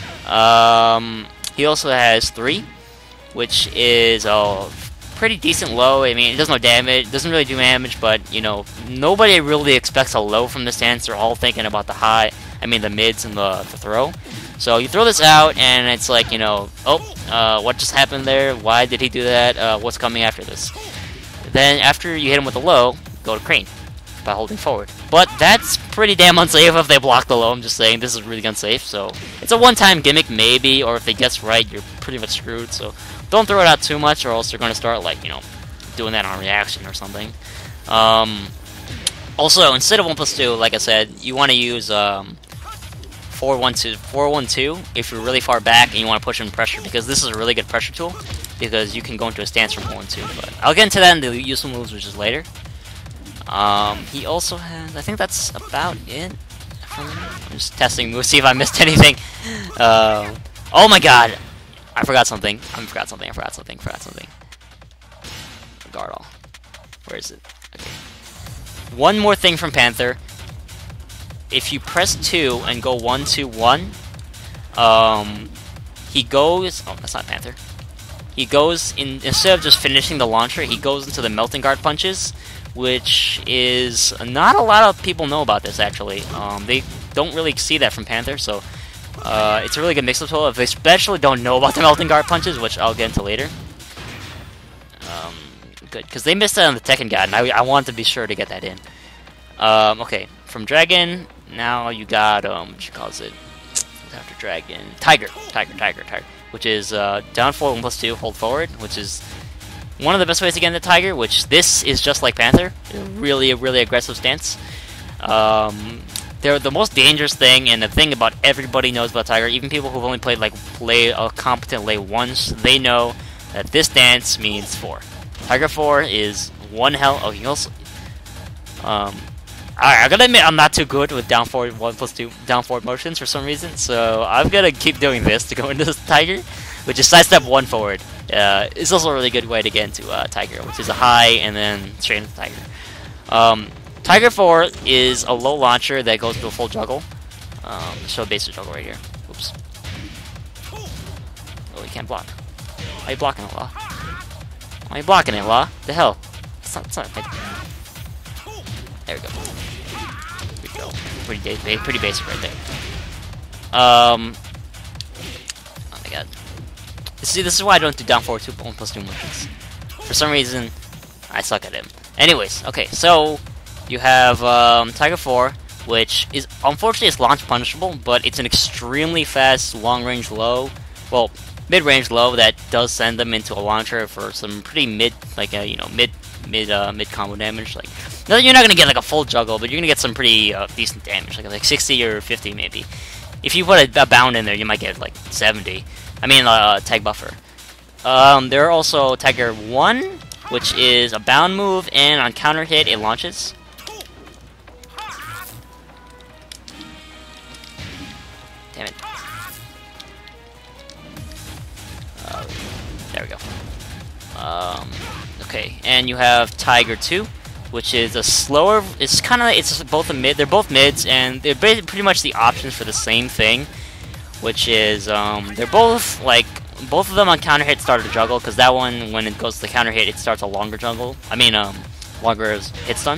Um, he also has three, which is a pretty decent low. I mean, it does no damage, doesn't really do damage, but you know, nobody really expects a low from the stance. They're all thinking about the high. I mean, the mids and the, the throw. So you throw this out, and it's like, you know, oh, uh, what just happened there? Why did he do that? Uh, what's coming after this? Then after you hit him with a low, go to crane by holding forward. But that's pretty damn unsafe if they block the low. I'm just saying, this is really unsafe. So it's a one-time gimmick maybe, or if it gets right, you're pretty much screwed. So don't throw it out too much, or else you're going to start, like, you know, doing that on reaction or something. Um, also, instead of one plus two, like I said, you want to use um, four one two, four one two if you're really far back and you want to push in pressure, because this is a really good pressure tool, because you can go into a stance from four one two. But I'll get into that in the useful moves, which is later. Um, he also has, I think that's about it. I'm just testing moves, see if I missed anything. Uh, oh my god! I forgot something. I forgot something, I forgot something, I forgot something. Guard all. Where is it? Okay. One more thing from Panther. If you press two and go one two one, um, he goes, oh, that's not Panther. He goes, in instead of just finishing the launcher, he goes into the melting guard punches, which is not a lot of people know about this actually. Um, they don't really see that from Panther, so uh, it's a really good mix-up tool. If they especially don't know about the melting guard punches, which I'll get into later. Um, good, because they missed that on the Tekken guide, and I, I wanted to be sure to get that in. Um, okay, from Dragon, now you got, um, what you calls it? After Dragon, Tiger, Tiger, Tiger, Tiger, which is uh, down four, one plus two, hold forward, which is one of the best ways to get into Tiger, which this is just like Panther. Really, really aggressive stance. Um, they're the most dangerous thing, and the thing about everybody knows about Tiger, even people who've only played like play a competent lay once, they know that this stance means four. Tiger four is one hell. Oh, he also. Um, Alright, I gotta admit I'm not too good with down forward one plus two down forward motions for some reason, so I'm gonna keep doing this to go into this Tiger, which is sidestep one forward. Uh, it's also a really good way to get into uh, Tiger, which is a high and then straight into Tiger. Um, Tiger four is a low launcher that goes to a full juggle. Um, show a basic juggle right here. Oops. Oh, you can't block. Why are you blocking it, Law? Why are you blocking it, Law? The hell? It's not, it's not like... There we go. There we go. Pretty, ba pretty basic right there. Um. Oh my god. See, this is why I don't do down forward two one plus two motions. For some reason, I suck at him. Anyways, okay, so you have um, Tiger four, which is unfortunately it's launch punishable, but it's an extremely fast long range low. Well, mid range low that does send them into a launcher for some pretty mid, like a you know mid mid uh, mid combo damage. Like, no, you're not gonna get like a full juggle, but you're gonna get some pretty uh, decent damage, like like sixty or fifty maybe. If you put a, a bound in there, you might get like seventy. I mean, uh, tag buffer. Um, there are also Tiger one, which is a bound move, and on counter hit, it launches. Damn it. There we go. Um, okay, and you have Tiger two, which is a slower. It's kind of it's both a mid. They're both mids, and they're pretty much the options for the same thing, which is um, they're both like both of them on counter hit start a juggle, because that one when it goes to the counter hit it starts a longer juggle. I mean um, longer hit stun.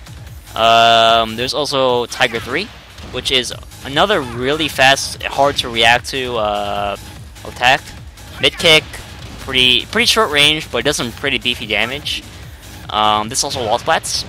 Um, there's also Tiger three, which is another really fast, hard to react to uh, attack. Mid kick. Pretty pretty short range, but it does some pretty beefy damage. Um, this also wall splats.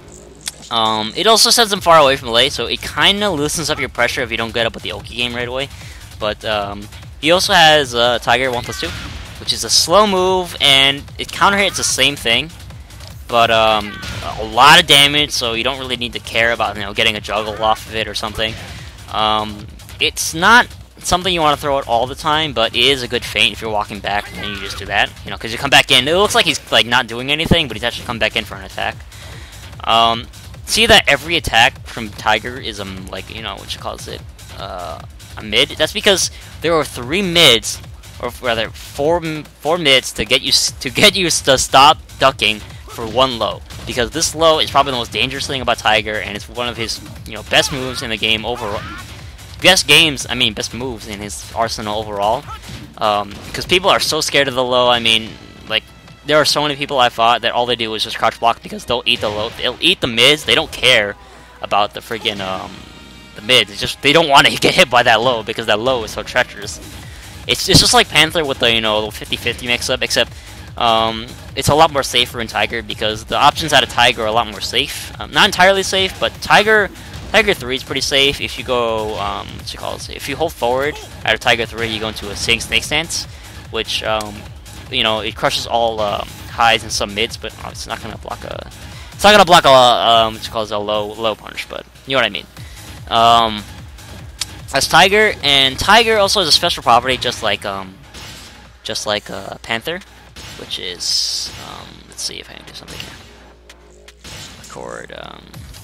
Um, it also sends them far away from the lane, so it kind of loosens up your pressure if you don't get up with the Oki game right away. But um, he also has uh, Tiger one plus two, which is a slow move, and it counter hits the same thing, but um, a lot of damage, so you don't really need to care about you know getting a juggle off of it or something. Um, it's not something you want to throw out all the time, but it is a good feint if you're walking back and you just do that, you know, because you come back in. It looks like he's like not doing anything, but he's actually come back in for an attack. Um, see that every attack from Tiger is um like you know what you calls it uh, a mid. That's because there are three mids, or rather four four mids to get you to get you to stop ducking for one low. Because this low is probably the most dangerous thing about Tiger, and it's one of his you know best moves in the game overall. Best games, I mean, best moves in his arsenal overall. Um, because people are so scared of the low. I mean, like, there are so many people I fought that all they do is just crouch block because they'll eat the low. They'll eat the mids. They don't care about the friggin' um, the mids. It's just they don't want to get hit by that low because that low is so treacherous. It's it's just like Panther with the you know fifty fifty mix-up, except um, it's a lot more safer in Tiger because the options out of Tiger are a lot more safe. Um, not entirely safe, but Tiger. Tiger three is pretty safe if you go, um, what you call it? If you hold forward out of Tiger three, you go into a Sitting Snake Stance, which, um, you know, it crushes all um, highs and some mids, but oh, it's not gonna block a, it's not gonna block a, um, what you call it, a low, low punch, but you know what I mean. Um, that's Tiger, and Tiger also has a special property, just like, um, just like uh, Panther, which is, um, let's see if I can do something here. Record, um.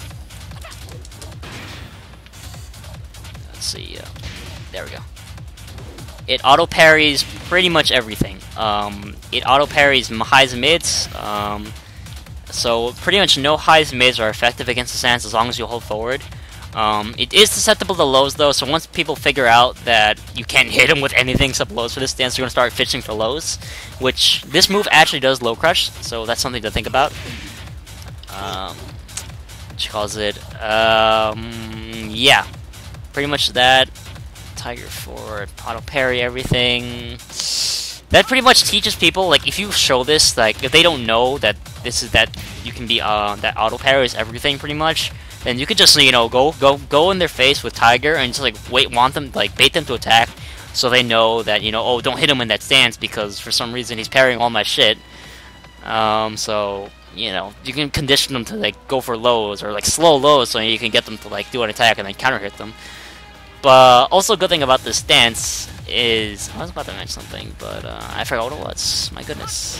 See, uh, there we go. It auto parries pretty much everything. Um, it auto parries highs and mids. Um, so pretty much no highs and mids are effective against the stance as long as you hold forward. Um, it is susceptible to lows though, so once people figure out that you can't hit them with anything except lows for this stance, they're going to start fishing for lows, which this move actually does low crush, so that's something to think about. Um, she calls it, um, yeah. Pretty much that. Tiger four, auto parry everything. That pretty much teaches people, like, if you show this, like, if they don't know that this is that you can be, uh, that auto parry is everything pretty much, then you could just, you know, go, go, go in their face with Tiger and just, like, wait, want them, like, bait them to attack so they know that, you know, oh, don't hit him in that stance because for some reason he's parrying all my shit. Um, so, you know, you can condition them to, like, go for lows or, like, slow lows so you can get them to, like, do an attack and then counter hit them. But also, a good thing about this stance is I was about to mention something, but uh, I forgot what it was. My goodness.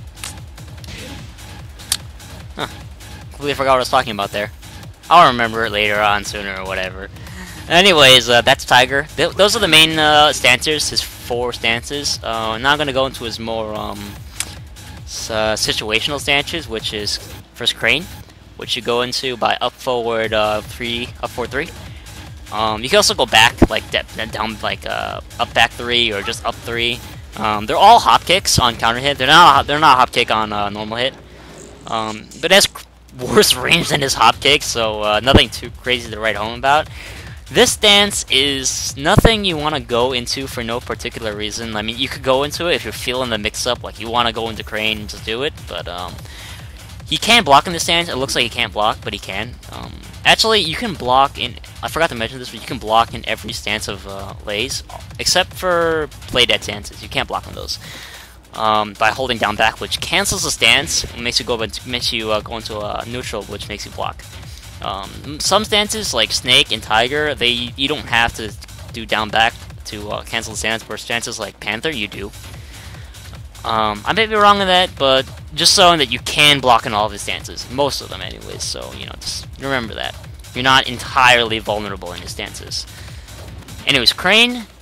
Huh. Completely forgot what I was talking about there. I'll remember it later on, sooner or whatever. Anyways, uh, that's Tiger. Th those are the main uh, stances, his four stances. Uh, I'm not going to go into his more um, uh, situational stances, which is first Crane, which you go into by up forward uh, three, up four three. Um, you can also go back, like down, like uh, up back three or just up three. Um, they're all hop kicks on counter hit. They're not. They're not hop kick on uh, normal hit. Um, but it has worse range than his hop kick, so uh, nothing too crazy to write home about. This stance is nothing you want to go into for no particular reason. I mean, you could go into it if you're feeling the mix-up, like you want to go into Crane and just do it. But um, he can block in this stance. It looks like he can't block, but he can. Um, Actually, you can block in, I forgot to mention this, but you can block in every stance of uh, Lays, except for play dead stances. You can't block on those. Um, by holding down back, which cancels the stance, and makes you go, makes you uh, go into a neutral, which makes you block. Um, some stances, like Snake and Tiger, they you don't have to do down back to uh, cancel the stance, where stances like Panther, you do. Um, I may be wrong on that, but just so that you can block in all of his stances. Most of them, anyways, so, you know, just remember that. You're not entirely vulnerable in his stances. Anyways, Crane,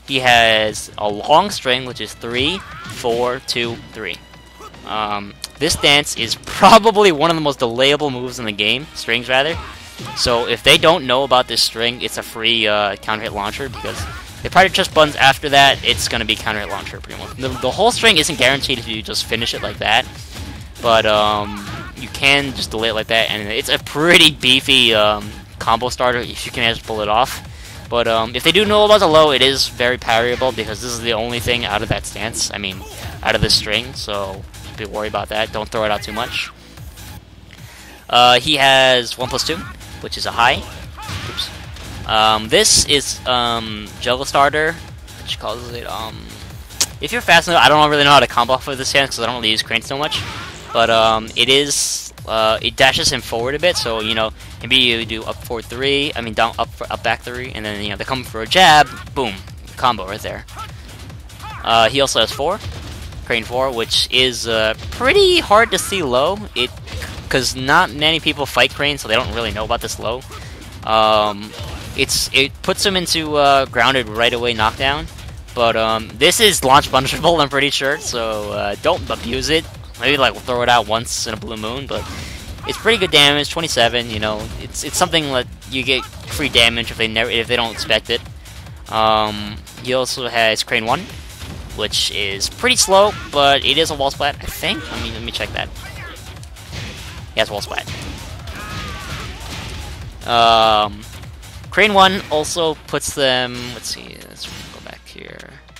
he has a long string, which is three, four, two, three. Um, this dance is probably one of the most delayable moves in the game, strings rather. So if they don't know about this string, it's a free uh, counter hit launcher, because if probably just buttons after that, it's going to be counter hit launcher pretty much. The, the whole string isn't guaranteed if you just finish it like that, but um, you can just delay it like that, and it's a pretty beefy um, combo starter if you can just pull it off. But um, if they do know about the low, it is very parryable, because this is the only thing out of that stance, I mean, out of this string, so don't be worried about that. Don't throw it out too much. Uh, he has one plus two, which is a high. Oops. Um, this is um, Juggle Starter, which calls it. Um, if you're fast enough, I don't really know how to combo off of this stance because I don't really use Crane so much. But um, it is. Uh, it dashes him forward a bit, so you know maybe you do up forward three. I mean down up up back three, and then you know they come for a jab. Boom, combo right there. Uh, he also has four, Crane four, which is uh, pretty hard to see low. It because not many people fight Crane, so they don't really know about this low. Um, it's it puts him into uh, grounded right away knockdown, but um, this is launch punishable, I'm pretty sure. So uh, don't abuse it. Maybe like throw it out once in a blue moon, but it's pretty good damage. twenty-seven. You know, it's it's something that you get free damage if they never if they don't expect it. Um, he also has Crane one, which is pretty slow, but it is a wall splat, I think. I mean, let me check that. He has wall splat. Um, Crane one also puts them. Let's see. Let's go back here.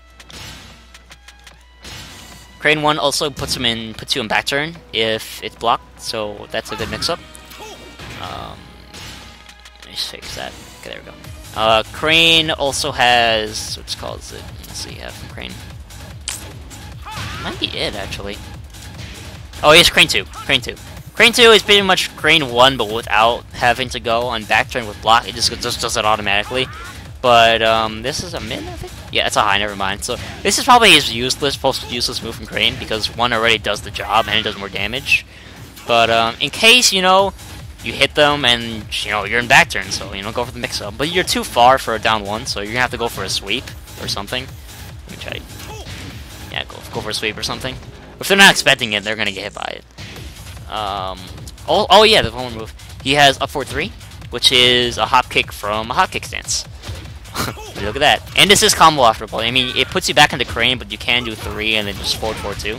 Crane one also puts him in, puts you in back turn if it's blocked, so that's a good mix-up. Um, let me just fix that. Okay, there we go. Uh, Crane also has what's called it. Let's see, yeah, from Crane. Might be it actually. Oh, he has Crane two. Crane two. Crane two is pretty much Crane one, but without having to go on back turn with block. It just, just does it automatically. But um, this is a mid, I think? Yeah, it's a high, never mind. So this is probably his useless, most useless move from Crane, because one already does the job and it does more damage. But um, in case, you know, you hit them and, you know, you're in back turn, so, you know, go for the mix-up. But you're too far for a down one, so you're going to have to go for a sweep or something. Let me try. Yeah, go, go for a sweep or something. If they're not expecting it, they're going to get hit by it. Um, oh, oh yeah, the one move. He has up forward three, which is a hop kick from a hop kick stance. Look at that. And this is combo afterable. I mean, it puts you back into Crane, but you can do three and then just forward four two.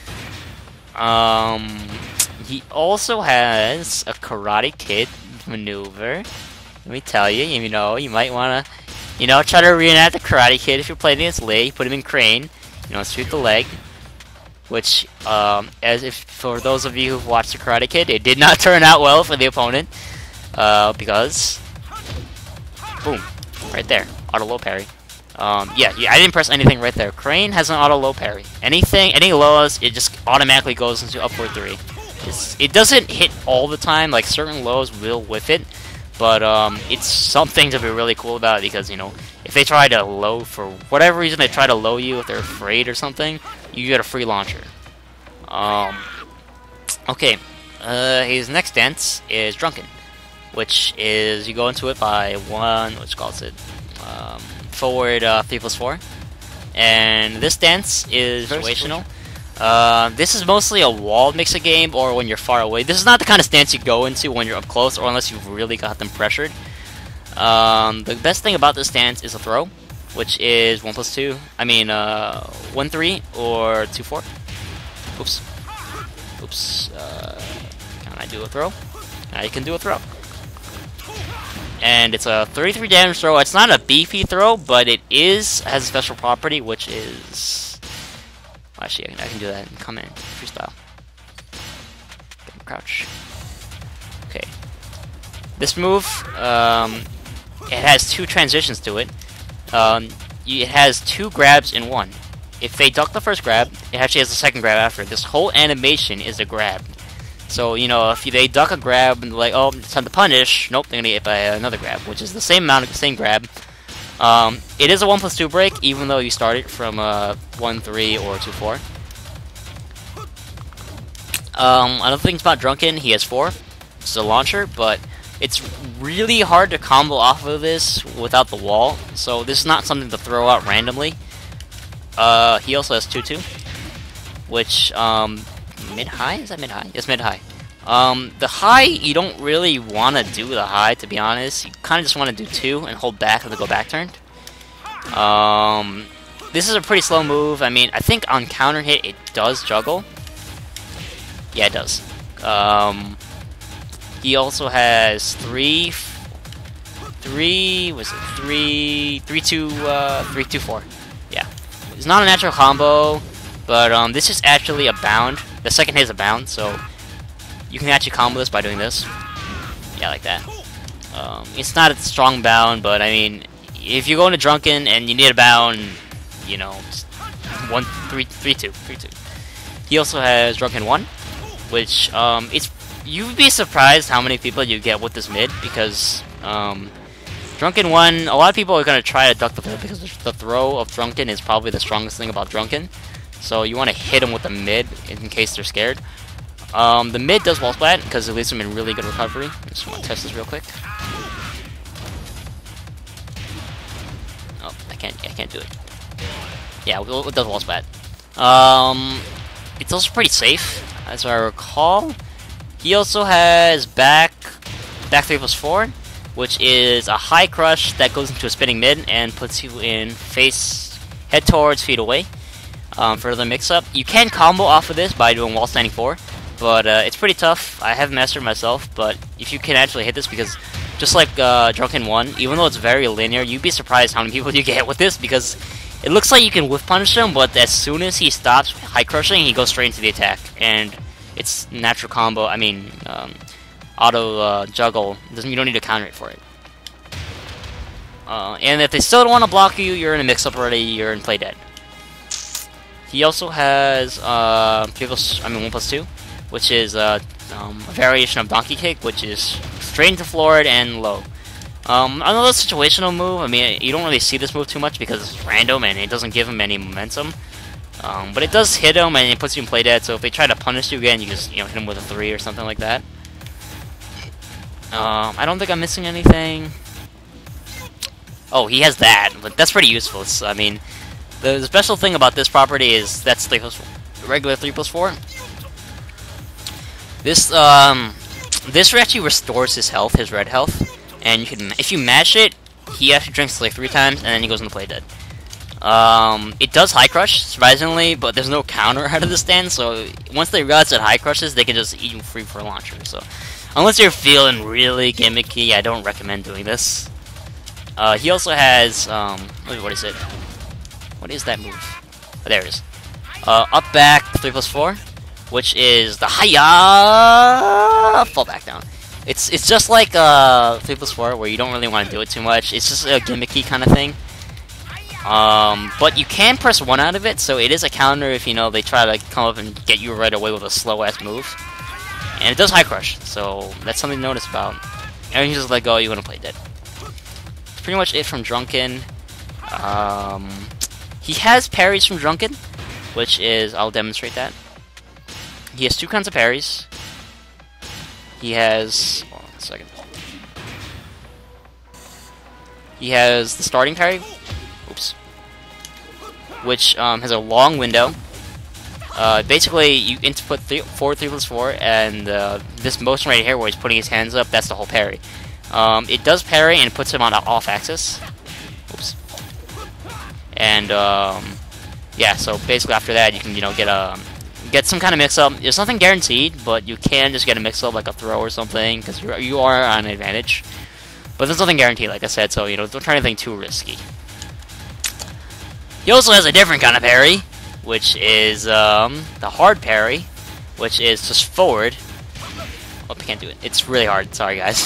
Um, he also has a Karate Kid maneuver. Let me tell you, you know, you might want to, you know, try to reenact the Karate Kid if you're playing against Lee. Put him in Crane, you know, shoot the leg. Which, um, as if for those of you who've watched the Karate Kid, it did not turn out well for the opponent, uh, because, boom, right there, auto low parry. Um, yeah, yeah, I didn't press anything right there. Crane has an auto low parry. Anything, any lows, it just automatically goes into upward three. It's, it doesn't hit all the time, like certain lows will whiff it, but um, it's something to be really cool about, because, you know, if they try to low, for whatever reason they try to low you, if they're afraid or something, you get a free launcher. Um, okay, uh, his next dance is Drunken, which is, you go into it by one, which calls it, um, forward uh, three plus four. And this dance is situational. Uh, this is mostly a wall mix-a game, or when you're far away. This is not the kind of stance you go into when you're up close, or unless you've really got them pressured. Um, the best thing about this stance is a throw, which is one plus two. I mean, uh, one three or two four. Oops. Oops. Uh, can I do a throw? Now you can do a throw. And it's a thirty-three damage throw. It's not a beefy throw, but it is has a special property, which is. Well, actually, I can, I can do that and come in freestyle. Crouch. Okay. This move, um, it has two transitions to it. Um, it has two grabs in one. If they duck the first grab, it actually has a second grab after. This whole animation is a grab. So, you know, if they duck a grab and like, oh, it's time to punish, nope, they're gonna get hit by another grab, which is the same amount of the same grab. Um, it is a one plus two break, even though you start it from a one three or two four. Um, another thing about Drunken, he has four. It's a launcher, but It's really hard to combo off of this without the wall, so this is not something to throw out randomly. Uh, he also has two two, which, um, mid-high? Is that mid-high? Yes, mid-high. Um, the high, you don't really want to do the high, to be honest. You kind of just want to do two and hold back with the go back turn. Um, this is a pretty slow move. I mean, I think on counter hit, it does juggle. Yeah, it does. Um, he also has three, three, was it three, three, two, uh, three, two, four. Yeah. It's not a natural combo, but, um, this is actually a bound. The second hit is a bound, so you can actually combo this by doing this. Yeah, like that. Um, it's not a strong bound, but I mean, if you go into Drunken and you need a bound, you know, one, three, three, two, three, two. He also has Drunken one, which um, it's you'd be surprised how many people you get with this mid because um, Drunken one. A lot of people are gonna try to duck the throw because the throw of Drunken is probably the strongest thing about Drunken. So you want to hit them with the mid in case they're scared. Um, the mid does wall splat because it leaves them in really good recovery. I just want to test this real quick. Oh, I can't. I can't do it. Yeah, it does wall splat. Um, it's also pretty safe, as I recall. He also has back back three plus four, which is a high crush that goes into a spinning mid and puts you in face head towards, feet away. Um, for the mix up, you can combo off of this by doing wall standing four. But uh, it's pretty tough. I haven't mastered myself, but if you can actually hit this, because just like uh, Drunken one, even though it's very linear, you'd be surprised how many people you get with this, because it looks like you can whiff punish him, but as soon as he stops high crushing, he goes straight into the attack, and it's natural combo. I mean, um, auto uh, juggle. Doesn't you don't need to counter it for it. Uh, and if they still don't want to block you, you're in a mix-up already. You're in play dead. He also has uh, three plus, I mean one plus two. Which is uh, um, a variation of Donkey Kick, which is straight into forward and low. Um, another situational move. I mean, you don't really see this move too much because it's random and it doesn't give him any momentum. Um, but it does hit him and it puts you in play dead. So if they try to punish you again, you just you know hit him with a three or something like that. Um, I don't think I'm missing anything. Oh, he has that, but that's pretty useful. It's, I mean, the special thing about this property is that's three plus four, regular three plus four. This um, this actually restores his health, his red health, and you can if you match it, he actually drinks like three times, and then he goes into play dead. Um, it does high crush, surprisingly, but there's no counter out of the stand, so once they realize that high crushes, they can just eat you free for a launcher. So, unless you're feeling really gimmicky, I don't recommend doing this. Uh, he also has um, what is it? What is that move? Oh, there it is. Uh, up back three plus four. Which is the hiya fall back down. It's it's just like uh three plus four where you don't really want to do it too much. It's just a gimmicky kind of thing. Um, but you can press one out of it, so it is a counter if you know they try to come up and get you right away with a slow ass move. And it does high crush, so that's something to notice about. And you just let go, you want to play dead. That's pretty much it from Drunken. Um, he has parries from Drunken, which is I'll demonstrate that. He has two kinds of parries. He has... Hold on a second. He has the starting parry. Oops. Which um, has a long window. Uh, basically, you input three, four, three plus four, and uh, this motion right here where he's putting his hands up, that's the whole parry. Um, it does parry, and it puts him on an off axis. Oops. And, um, yeah, so basically after that, you can, you know, get a... Get some kind of mix-up. There's nothing guaranteed, but you can just get a mix-up like a throw or something, because you you are on an advantage. But there's nothing guaranteed, like I said, so you know don't try anything too risky. He also has a different kind of parry, which is um, the hard parry, which is just forward. Oh, I can't do it. It's really hard. Sorry, guys.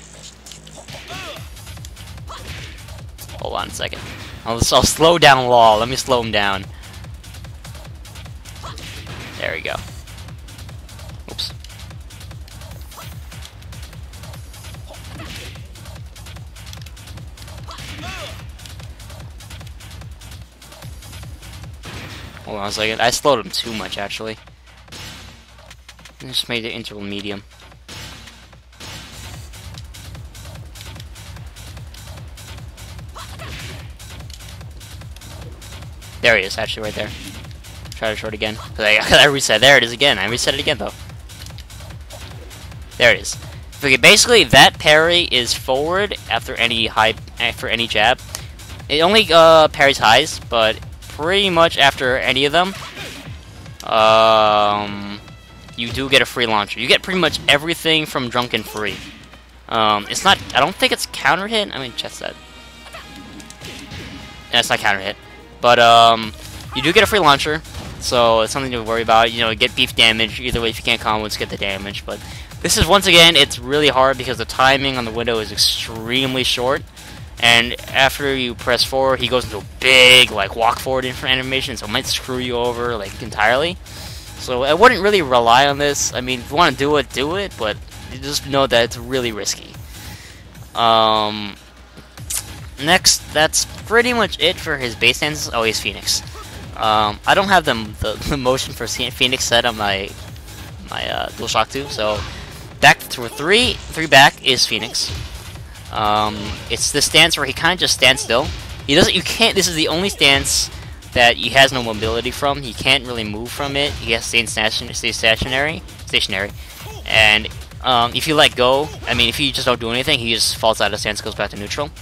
Hold on a second. I'll, I'll slow down Law. Let me slow him down. There we go. Oops. Hold on a second. I slowed him too much, actually. I just made it interval medium. There he is, actually, right there. Try to short again. Cause I, I reset. There it is again. I reset it again, though. There it is. Okay, basically, that parry is forward after any high, after any jab. It only uh, parries highs, but pretty much after any of them, um, you do get a free launcher. You get pretty much everything from Drunken free. Um, it's not. I don't think it's counter hit. I mean, check that. That's not counter hit, but um, you do get a free launcher, so it's something to worry about. You know, get beef damage either way. If you can't combo, just get the damage. But this is once again, it's really hard because the timing on the window is extremely short. And after you press forward, he goes into a big, like, walk forward animation, so it might screw you over, like, entirely. So I wouldn't really rely on this. I mean, if you want to do it, do it, but you just know that it's really risky. Um, next, that's pretty much it for his base stances. Oh, he's Phoenix. Um, I don't have the, the, the motion for Phoenix set on my, my uh, DualShock two, so back to three, three back is Phoenix. Um, it's the stance where he kind of just stands still. He doesn't. You can't. This is the only stance that he has no mobility from. He can't really move from it. He has to stay station, stay stationary, stationary. And um, if you let go, I mean, if you just don't do anything, he just falls out of stance, goes back to neutral.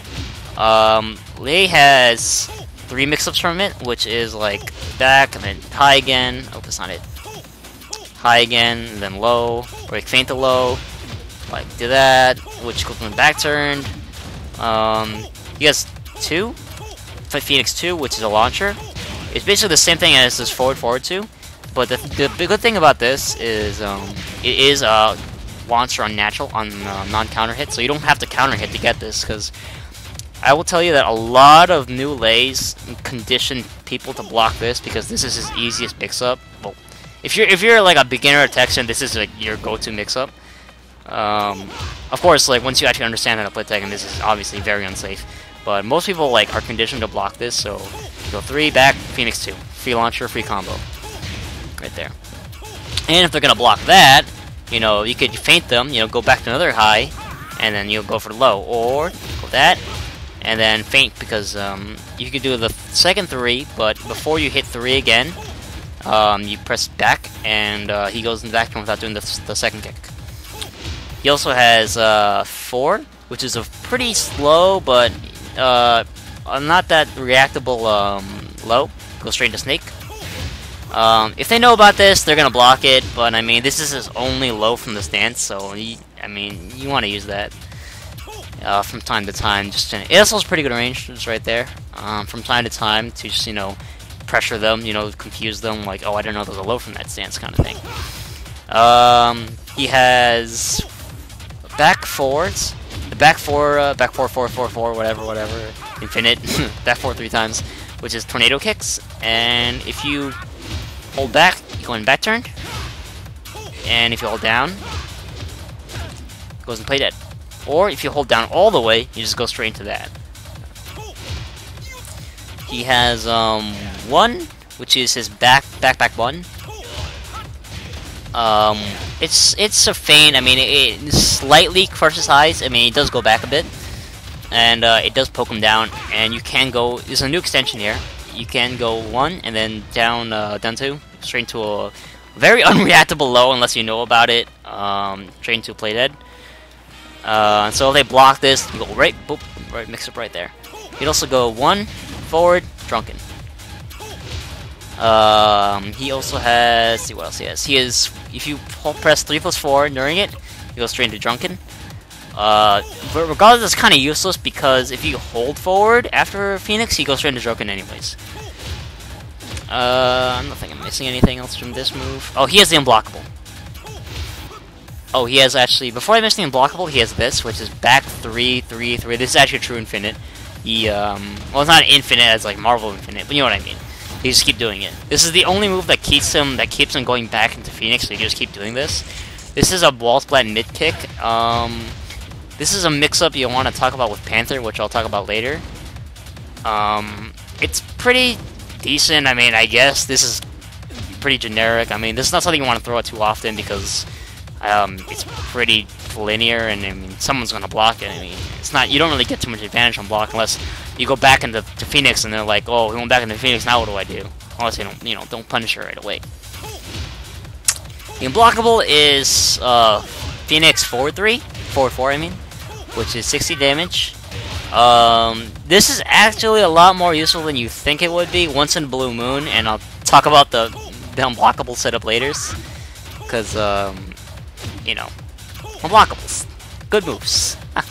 Um, Lei has three mix-ups from it, which is like back and then high again. Oh, that's not it. High again, and then low, or like feint to low. Like, do that, which goes on the back turn. Um, he has two, Phoenix two, which is a launcher. It's basically the same thing as this forward forward two, but the, the good thing about this is um, it is a launcher on natural, on uh, non-counter hit, so you don't have to counter hit to get this, because I will tell you that a lot of new Leis condition people to block this, because this is his easiest mix-up. Well, if you're, if you're like a beginner at Tekken, this is like your go-to mix-up. Um, of course, like once you actually understand how to play Tekken, this is obviously very unsafe. But most people like are conditioned to block this, so you go three back, Phoenix two, free launcher, free combo, right there. And if they're gonna block that, you know, you could feint them, you know, go back to another high, and then you'll go for low, or go that, and then feint because um, you could do the second three, but before you hit three again, um, you press back, and uh, he goes in the back turn without doing the, the second kick. He also has uh, four, which is a pretty slow, but uh, not that reactable um, low. Go straight into Snake. Um, if they know about this, they're gonna block it. But I mean, this is his only low from the stance, so he, I mean, you want to use that uh, from time to time. Just to, it also has pretty good range, just right there. Um, from time to time to just you know pressure them, you know, confuse them, like, oh, I didn't know there was a low from that stance, kind of thing. Um, he has back fours, the back four, uh, back four, four, four, four, whatever, whatever, infinite, back four three times, which is tornado kicks. And if you hold back, you go in back turn, and if you hold down, it goes and play dead. Or if you hold down all the way, you just go straight into that. He has um one, which is his back, back, back one. Um, it's it's a feint. I mean, it, it slightly crushes highs. I mean, it does go back a bit, and uh, it does poke him down. And you can go. There's a new extension here. You can go one and then down, uh, down two, straight into a very unreactable low unless you know about it. Um, straight into play dead. Uh, so if they block this, you go right, boop, right, mix up right there. You'd also go one forward, drunken. Um, he also has, see what else he has. He is, if you hold press three plus four during it, you go straight into drunken. Uh, but regardless, it's kind of useless because if you hold forward after Phoenix, he goes straight into drunken anyways. Uh, I don't think I'm missing anything else from this move. Oh, he has the unblockable. Oh, he has actually, before I mention the unblockable, he has this, which is back three, three, three. This is actually a true infinite. He, um, well, it's not infinite as like Marvel Infinite, but you know what I mean. You just keep doing it. This is the only move that keeps him that keeps him going back into Phoenix, so you just keep doing this. This is a wall splat mid kick. Um, this is a mix-up you want to talk about with Panther, which I'll talk about later. Um, it's pretty decent. I mean, I guess this is pretty generic. I mean, this is not something you want to throw out too often because, I um, it's pretty linear, and I mean, someone's gonna block it. I mean, it's not, you don't really get too much advantage on block unless you go back into to Phoenix and they're like, oh, we went back into Phoenix, now what do I do? Unless they don't, you know, don't punish her right away. The unblockable is uh, Phoenix forward three, forward four, I mean, which is sixty damage. Um, this is actually a lot more useful than you think it would be once in Blue Moon, and I'll talk about the, the unblockable setup later, because, um, you know, unblockables, good moves.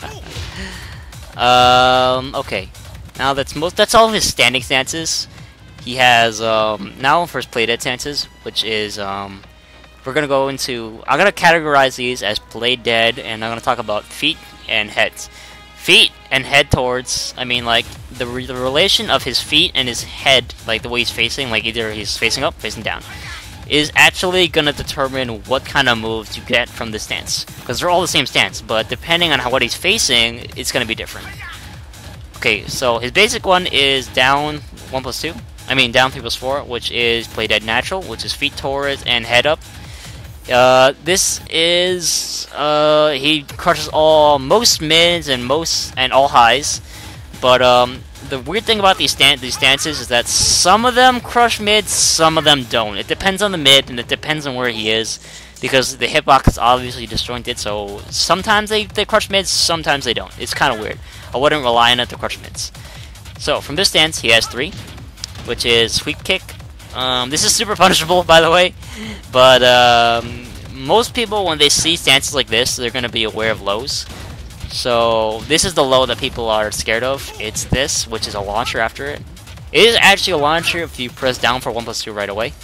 um, okay, now that's most, that's all of his standing stances. He has, um, now first play dead stances, which is, um, we're gonna go into, I'm gonna categorize these as play dead, and I'm gonna talk about feet and heads. Feet and head towards, I mean, like, the, re the relation of his feet and his head, like the way he's facing, like either he's facing up, facing down, is actually gonna determine what kind of moves you get from the stance. Because they're all the same stance, but depending on how what he's facing, it's gonna be different. Okay, so his basic one is down one plus two. I mean, down three plus four, which is play dead natural, which is feet towards and head up. Uh, this is, uh, he crushes all, most mids and most, and all highs, but, um, the weird thing about these, stan these stances is that some of them crush mids, some of them don't. It depends on the mid, and it depends on where he is, because the hitbox is obviously disjointed, so sometimes they, they crush mids, sometimes they don't. It's kind of weird. I wouldn't rely on it to crush mids. So, from this stance, he has three, which is sweep kick. Um, this is super punishable, by the way, but um, most people, when they see stances like this, they're going to be aware of lows. So this is the low that people are scared of. It's this, which is a launcher after it. It is actually a launcher if you press down for one plus two right away,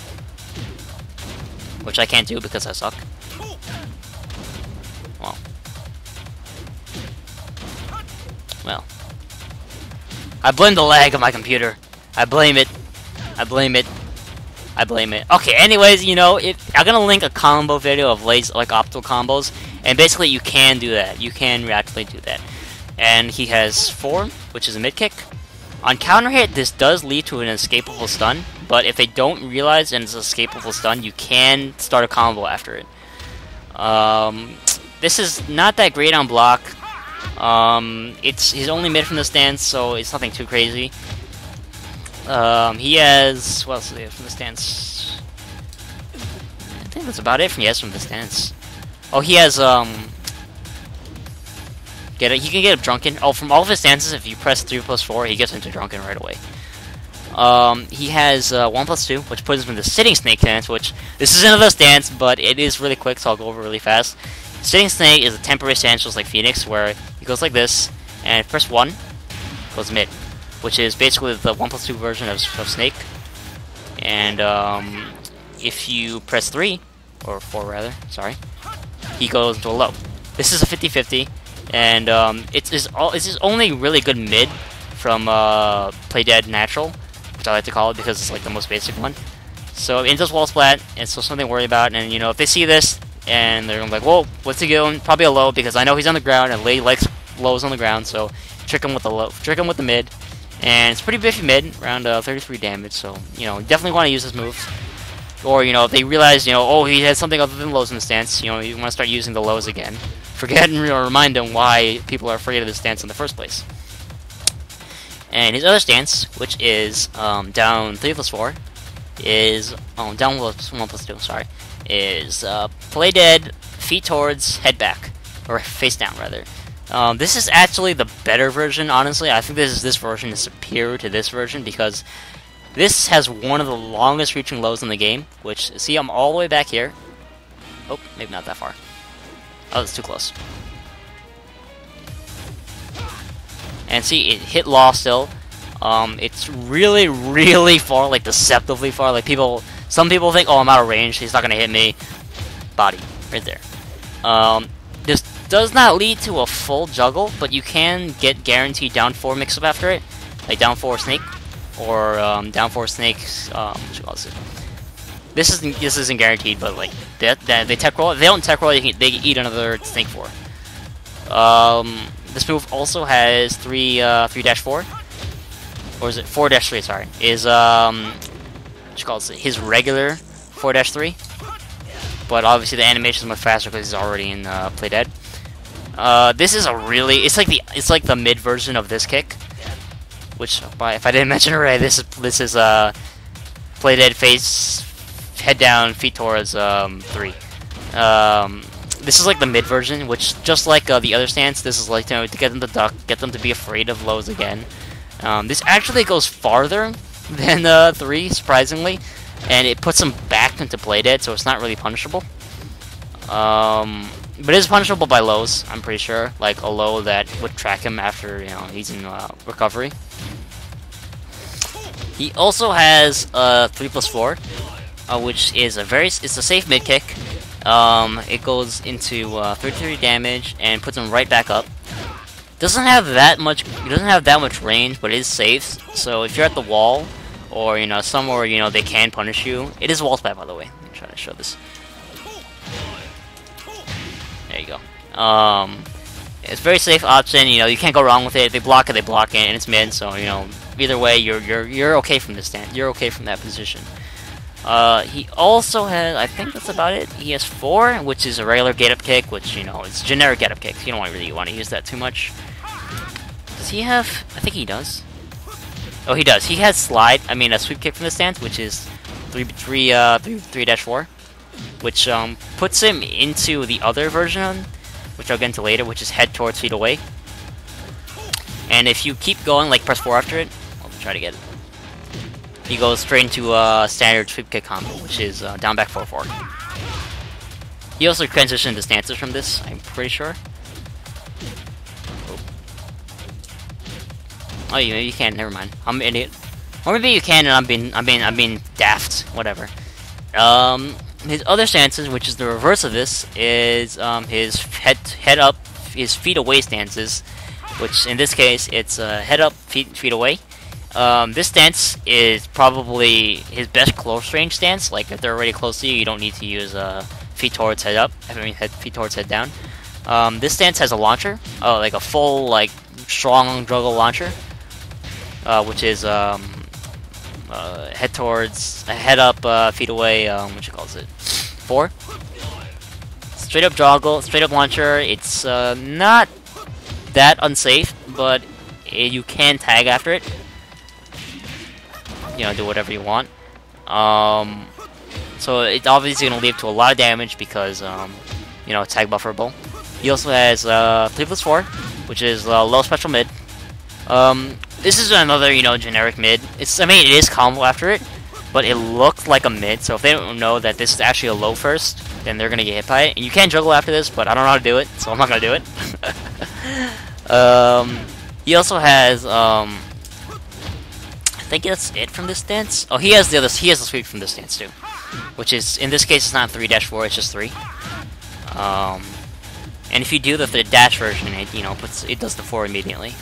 which I can't do because I suck. Well. Well. I blame the lag of my computer. I blame it. I blame it. I blame it. Okay, anyways, you know, if I'm gonna link a combo video of laser, like optical combos, and basically you can do that. You can actually do that. And he has four, which is a mid kick. On counter hit, this does lead to an escapable stun, but if they don't realize and it's an escapable stun, you can start a combo after it. Um, this is not that great on block. Um, it's he's only mid from the stance, so it's nothing too crazy. Um, he has, what else do they have from the stance? I think that's about it from, yes, from the stance. Oh, he has, um, get it, he can get a drunken. Oh, from all of his stances, if you press three plus four, he gets into drunken right away. Um, he has, uh, one plus two, which puts him in the sitting snake stance, which, this is another stance, but it is really quick, so I'll go over really fast. Sitting snake is a temporary stance just like Phoenix, where he goes like this, and press one, goes mid, which is basically the one plus two version of, of Snake. And um, if you press three, or four rather, sorry, he goes into a low. This is a fifty fifty, and um, it's, his, it's his only really good mid from uh, Play Dead Natural, which I like to call it because it's like the most basic one. So it does wall splat, and so something to worry about, and you know, if they see this, and they're like, whoa, what's he doing? Probably a low, because I know he's on the ground, and Lei likes lows on the ground, so trick him with the low, trick him with the mid. And it's pretty biffy mid, around uh, thirty-three damage, so, you know, definitely want to use this move. Or, you know, if they realize, you know, oh, he has something other than lows in the stance, you know, you want to start using the lows again. Forget and remind them why people are afraid of this stance in the first place. And his other stance, which is um, down three plus four, is, oh, down one plus two, sorry, is uh, play dead, feet towards, head back, or face down, rather. Um, this is actually the better version, honestly. I think this is this version is superior to this version because this has one of the longest reaching lows in the game, which, see, I'm all the way back here. Oh, maybe not that far. Oh, it's too close. And see, it hit law still. Um, it's really, really far, like deceptively far. Like people, some people think, oh, I'm out of range, he's not gonna hit me. Body, right there. Um, this does not lead to a full juggle, but you can get guaranteed down four mix-up after it, like down four snake, or um, down four snake. Um, what you call this? This isn't this isn't guaranteed, but like that they, they tech roll. If they don't tech roll, they, can, they eat another snake four. Um, this move also has three uh, three dash four, or is it four dash three? Sorry, is um, what you call this? His regular four dash three. but obviously the animation is much faster because he's already in uh, Play Dead. Uh, this is a really it's like the it's like the mid version of this kick, which by if I didn't mention already, this is this is uh Play Dead face head down feet towards um, three. Um, this is like the mid version, which just like uh, the other stance, this is like you know to get them to duck, get them to be afraid of lows again. Um, this actually goes farther than uh, three, surprisingly, and it puts them back into Play Dead, so it's not really punishable. Um, but it is punishable by lows, I'm pretty sure, like a low that would track him after you know he's in uh, recovery. He also has a uh, three plus four, uh, which is a very it's a safe mid kick. Um, it goes into uh, thirty-three damage and puts him right back up. Doesn't have that much. It doesn't have that much range, but it is safe. So if you're at the wall, or you know somewhere you know they can punish you, it is wall spat by the way. Let me try to show this. There you go. Um, it's a very safe option. You know you can't go wrong with it. If they block it, they block it, and it's mid. So you know either way, you're you're you're okay from this stand. You're okay from that position. Uh, he also has, I think that's about it. He has four, which is a regular get up kick, which you know it's generic get up kick. You don't really want to use that too much. Does he have? I think he does. Oh, he does. He has slide. I mean, a sweep kick from the stance, which is three three uh three three dash four, which um puts him into the other version, which I'll get into later, which is head towards feet away. And if you keep going, like press four after it, I'll try to get it. He goes straight into a uh, standard sweep kick combo, which is uh, down back four four. He also transitioned to stances from this, I'm pretty sure. Oh, oh you maybe you can't. Never mind. I'm an idiot. Or maybe you can, and I'm being I'm being I'm being daft. Whatever. Um, his other stances, which is the reverse of this, is um, his head head up, his feet away stances, which in this case it's uh, head up, feet feet away. Um, this stance is probably his best close range stance. Like if they're already close to you, you don't need to use uh, feet towards head up. I mean, head, feet towards head down. Um, this stance has a launcher, oh, like a full like strong juggle launcher, uh, which is um, uh, head towards, uh, head up, uh, feet away. Um, what you calls it? Four. Straight up joggle, straight up launcher. It's uh, not that unsafe, but it, you can tag after it. You know, do whatever you want. Um, so it's obviously going to lead to a lot of damage because, um, you know, tag bufferable. He also has uh, three plus four, which is uh, low special mid. Um, this is another, you know, generic mid. It's, I mean, it is combo after it, but it looks like a mid. So if they don't know that this is actually a low first, then they're going to get hit by it. And you can juggle after this, but I don't know how to do it, so I'm not going to do it. um, he also has, um... I think that's it from this stance. Oh, he has the other. He has the sweep from this stance too, which is in this case it's not three dash four. It's just three. Um, and if you do the, the dash version, it you know puts it does the four immediately.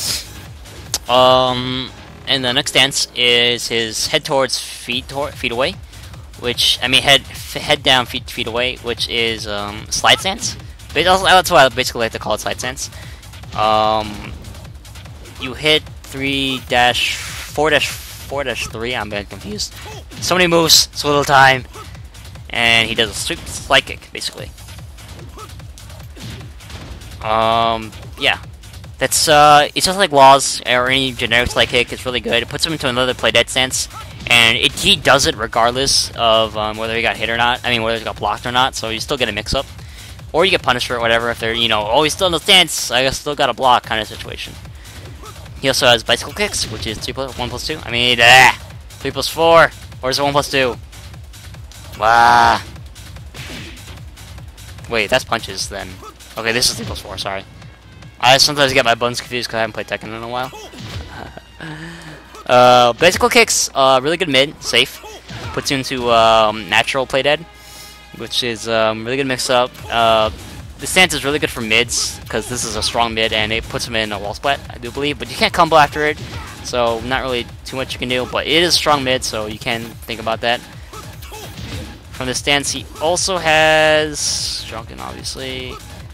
Um, and the next stance is his head towards feet tor feet away, which I mean head head down feet feet away, which is um, slide stance. But also, that's why I basically like to call it slide stance. Um, you hit three dash. four dash four dash three, I'm getting confused. So many moves, so little time. And he does a sweep slide kick, basically. Um, yeah. That's, uh, it's just like Laws or any generic slide kick. It's really good. It puts him into another play dead stance. And it, he does it regardless of um, whether he got hit or not. I mean, whether he got blocked or not. So you still get a mix up. Or you get punished for it, whatever. If they're, you know, oh, he's still in the stance, I guess still got a block kind of situation. He also has bicycle kicks, which is three plus one plus two. I mean, ah, three plus four, or is it one plus two? Wow. Wait, that's punches then. Okay, this is three plus four. Sorry, I sometimes get my buttons confused because I haven't played Tekken in a while. uh, bicycle kicks, uh, really good mid, safe. Puts you into um, natural play dead, which is um, really good mix up. Uh, The stance is really good for mids, because this is a strong mid, and it puts him in a wall splat, I do believe, but you can't combo after it, so not really too much you can do, but it is a strong mid, so you can think about that. From the stance, he also has Drunken, obviously.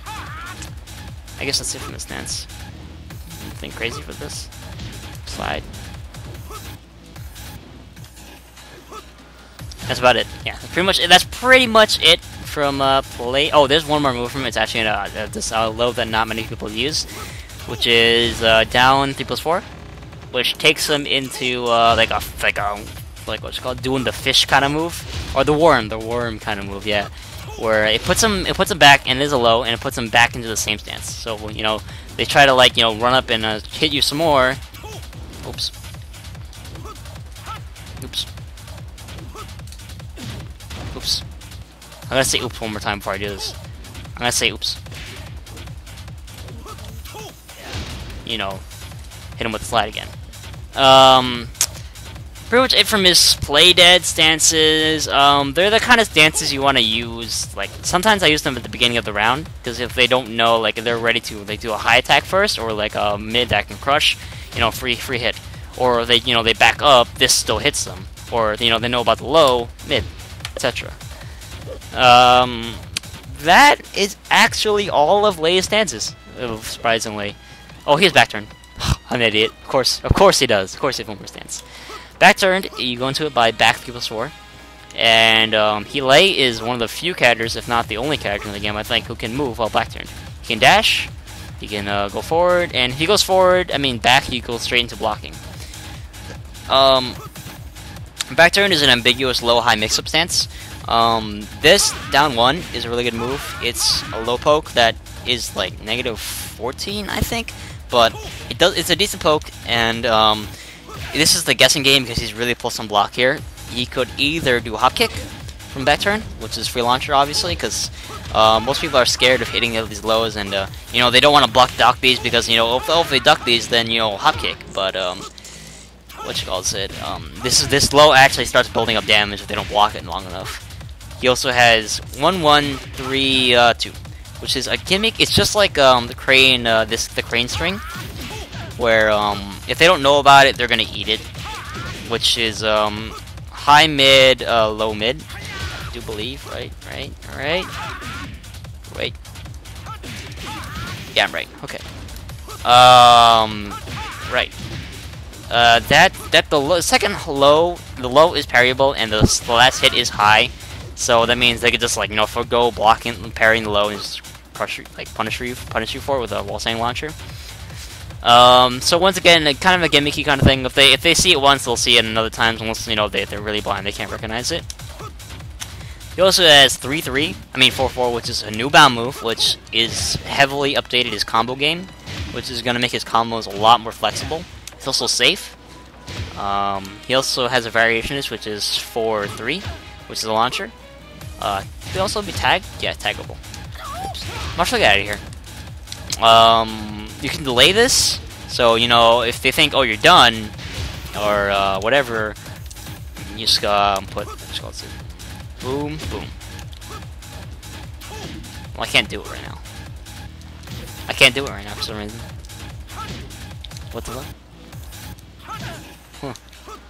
I guess that's it from the stance. Nothing crazy for this. Slide. That's about it. Yeah, that's pretty much it. That's pretty much it from uh, play. Oh, there's one more move from it. It's actually uh, uh, this uh, low that not many people use, which is uh, down three plus four, which takes them into uh, like a like a like what's it called, doing the fish kind of move, or the worm, the worm kind of move, yeah, where it puts them it puts them back and it is a low, and it puts them back into the same stance. So you know they try to like you know run up and uh, hit you some more. Oops. Oops. Oops. I'm gonna say oops one more time before I do this. I'm gonna say oops. You know, hit him with the slide again. Um, pretty much it from his play dead stances. Um, they're the kind of stances you want to use. Like sometimes I use them at the beginning of the round because if they don't know, like if they're ready to, they do a high attack first or like a mid that can crush, you know, free free hit, or they you know they back up. This still hits them, or you know they know about the low mid, et cetera. Um, that is actually all of Lei's stances, surprisingly. Oh, he has back turn. I'm an idiot. Of course, of course he does. Of course he has one more stance. Back turned, you go into it by back three plus four. And um, he Lei is one of the few characters, if not the only character in the game, I think, who can move while back turned. He can dash, he can uh, go forward, and if he goes forward, I mean back, he goes straight into blocking. Um, back turn is an ambiguous low-high mix-up stance. Um, this down one is a really good move. It's a low poke that is like negative fourteen, I think, but it does. It's a decent poke, and um, this is the guessing game because he's really pulled some block here. He could either do hop kick from back turn, which is free launcher, obviously, because uh, most people are scared of hitting these lows, and uh, you know they don't want to block duck these because you know if, if they duck these, then you know hop kick. But um, what you calls it? Um, this is this low actually starts building up damage if they don't block it long enough. He also has one one three uh, two, which is a gimmick. It's just like um, the crane, uh, this the crane string, where um, if they don't know about it, they're gonna eat it. Which is um, high mid, uh, low mid. I do believe, right, right, all right, wait. Yeah, I'm right. Okay. Um, right. Uh, that that the low, second low, the low is parryable, and the, the last hit is high. So that means they could just like you know forgo blocking, parrying the low, and just crush you, like punish you, punish you for it with a wall saying launcher. Um, so once again, kind of a gimmicky kind of thing. If they if they see it once, they'll see it another times. Unless you know they they're really blind, they can't recognize it. He also has three three, I mean four four, which is a new bound move, which is heavily updated his combo game, which is gonna make his combos a lot more flexible. It's also safe. Um, he also has a variationist, which is four three, which is a launcher. Uh, could also be tagged? Yeah, taggable. Oops. Much look out of here. Um, you can delay this, so you know if they think, oh, you're done, or uh, whatever, you just um, put what's called it, boom, boom. Well, I can't do it right now. I can't do it right now for some reason. What the fuck? Huh.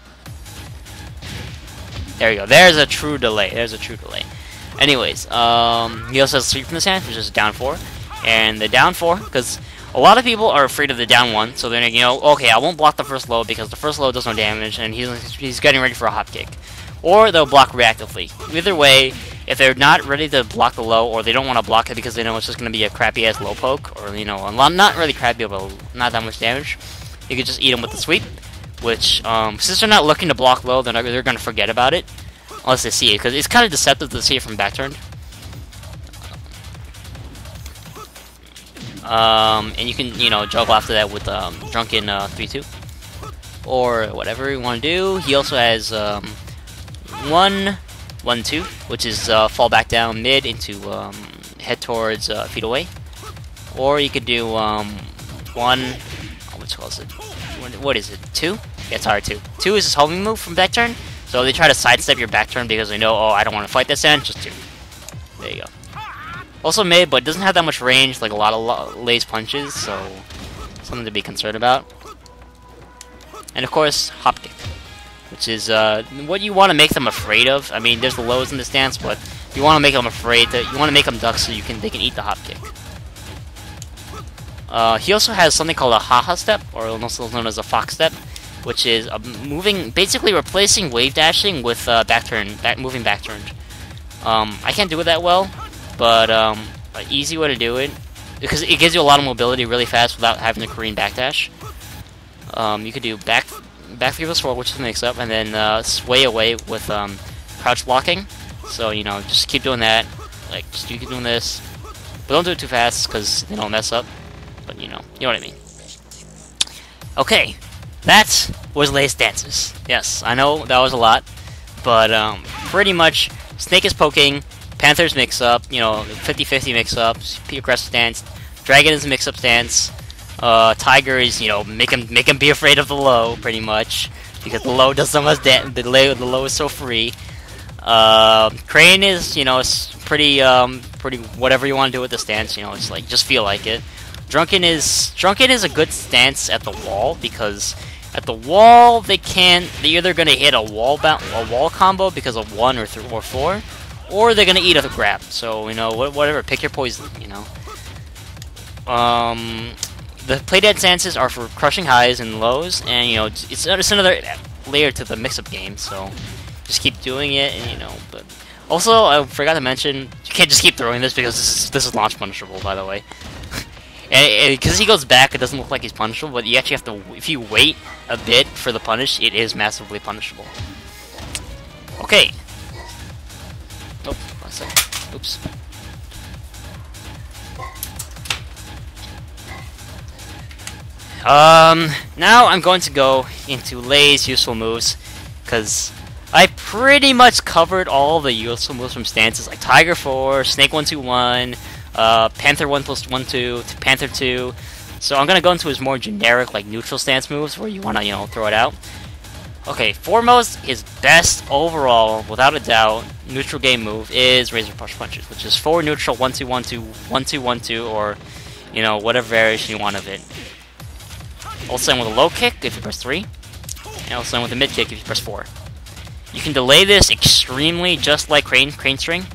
There you go. There's a true delay. There's a true delay. Anyways, um, he also has sweep from the hand, which is down four, and the down four, because a lot of people are afraid of the down one, so they're you know, okay, I won't block the first low because the first low does no damage, and he's he's getting ready for a hop kick, or they'll block reactively. Either way, if they're not ready to block the low, or they don't want to block it because they know it's just going to be a crappy ass low poke, or you know, a lot, not really crappy, but not that much damage, you could just eat them with the sweep. Which, um, since they're not looking to block low, they're, not, they're going to forget about it. Unless they see it, because it's kind of deceptive to see it from back turn. Um, and you can, you know, juggle after that with um, Drunken uh, three two. Or whatever you want to do. He also has um, one one two, which is uh, fall back down mid into um, head towards uh, feet away. Or you could do um, one, oh, what's called it? What is it? Two? Yeah, it's hard two. Two is his homing move from back turn. So they try to sidestep your back turn because they know, oh, I don't want to fight this end. Just two. There you go. Also mid, but it doesn't have that much range, like a lot of Lei's punches, so something to be concerned about. And of course, hop kick, which is uh, what you want to make them afraid of. I mean, there's the lows in the stance, but you want to make them afraid. That you want to make them duck so you can they can eat the hop kick. Uh, he also has something called a haha step, or also known as a fox step, which is a moving, basically replacing wave dashing with uh, back turn, back moving back turned. Um, I can't do it that well, but um, an easy way to do it, because it gives you a lot of mobility really fast without having the Korean backdash. Um, you could do back back three plus four, which is a mix-up, and then uh, sway away with um, crouch blocking. So, you know, just keep doing that. Like, just keep doing this. But don't do it too fast, because they don't mess up. But, you know, you know what I mean. Okay, that was Lay's dances. Yes, I know that was a lot. But, um, pretty much, Snake is poking, Panther's mix-up, you know, fifty fifty mix-up, aggressive stance, Dragon is a mix-up stance, uh, Tiger is, you know, make him, make him be afraid of the low, pretty much. Because the low does so much damage, the low, the low is so free. Uh, Crane is, you know, it's pretty, um, pretty whatever you want to do with the stance. You know, it's like just feel like it. Drunken is Drunken is a good stance at the wall because at the wall they can they're either gonna hit a wall bound a wall combo because of one or three or four, or they're gonna eat a grab. So you know, wh whatever, pick your poison. You know. Um, the play dead stances are for crushing highs and lows, and you know, it's it's another layer to the mix-up game. So. Just keep doing it, and you know. But also, I forgot to mention, you can't just keep throwing this because this is this is launch punishable, by the way. And because he goes back, it doesn't look like he's punishable, but you actually have to. If you wait a bit for the punish, it is massively punishable. Okay. Oh, one second. Oops. Um. Now I'm going to go into Lay's useful moves, because I pretty much covered all the useful moves from stances, like Tiger four, Snake one two one, uh, Panther one plus one two, Panther two. So I'm gonna go into his more generic, like neutral stance moves, where you wanna, you know, throw it out. Okay, foremost, his best overall, without a doubt, neutral game move is Razor Push Punches, which is four neutral one two one two, one two one two, or you know, whatever variation you want of it. Also end with a low kick if you press three, and also end with a mid kick if you press four. You can delay this extremely, just like Crane, Crane String.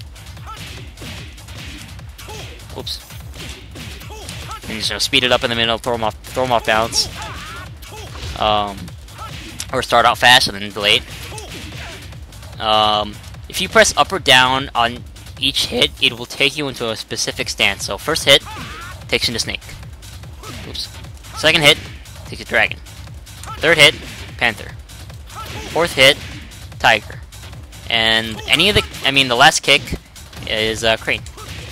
Oops. And you just speed it up in the middle, throw him off, throw him off balance. Um, or start out fast and then delay it. Um, if you press up or down on each hit, it will take you into a specific stance. So first hit takes you into Snake. Oops. Second hit takes you to Dragon. Third hit, Panther. Fourth hit, Tiger. And any of the, I mean, the last kick is uh, Crane.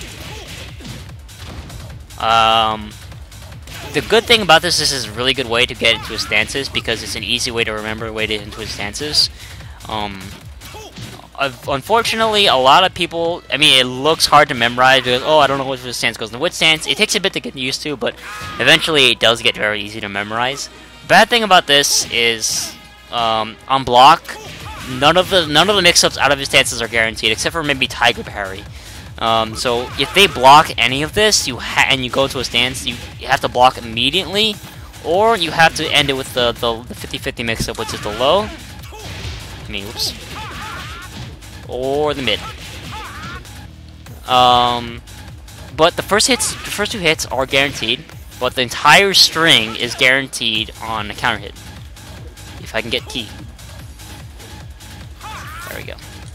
Um, the good thing about this is this is a really good way to get into his stances because it's an easy way to remember a way to get into his stances. Um, unfortunately, a lot of people, I mean, it looks hard to memorize because, oh, I don't know what his stance goes in which stance. It takes a bit to get used to, but eventually it does get very easy to memorize. Bad thing about this is, um, on block, None of the none of the mix-ups out of his stances are guaranteed, except for maybe Tiger Parry. Um, so if they block any of this, you ha and you go to a stance, you, you have to block immediately, or you have to end it with the the fifty fifty mix-up, which is the low. I mean, oops. Or the mid. Um, but the first hits, the first two hits are guaranteed, but the entire string is guaranteed on a counter hit. If I can get key. There we go.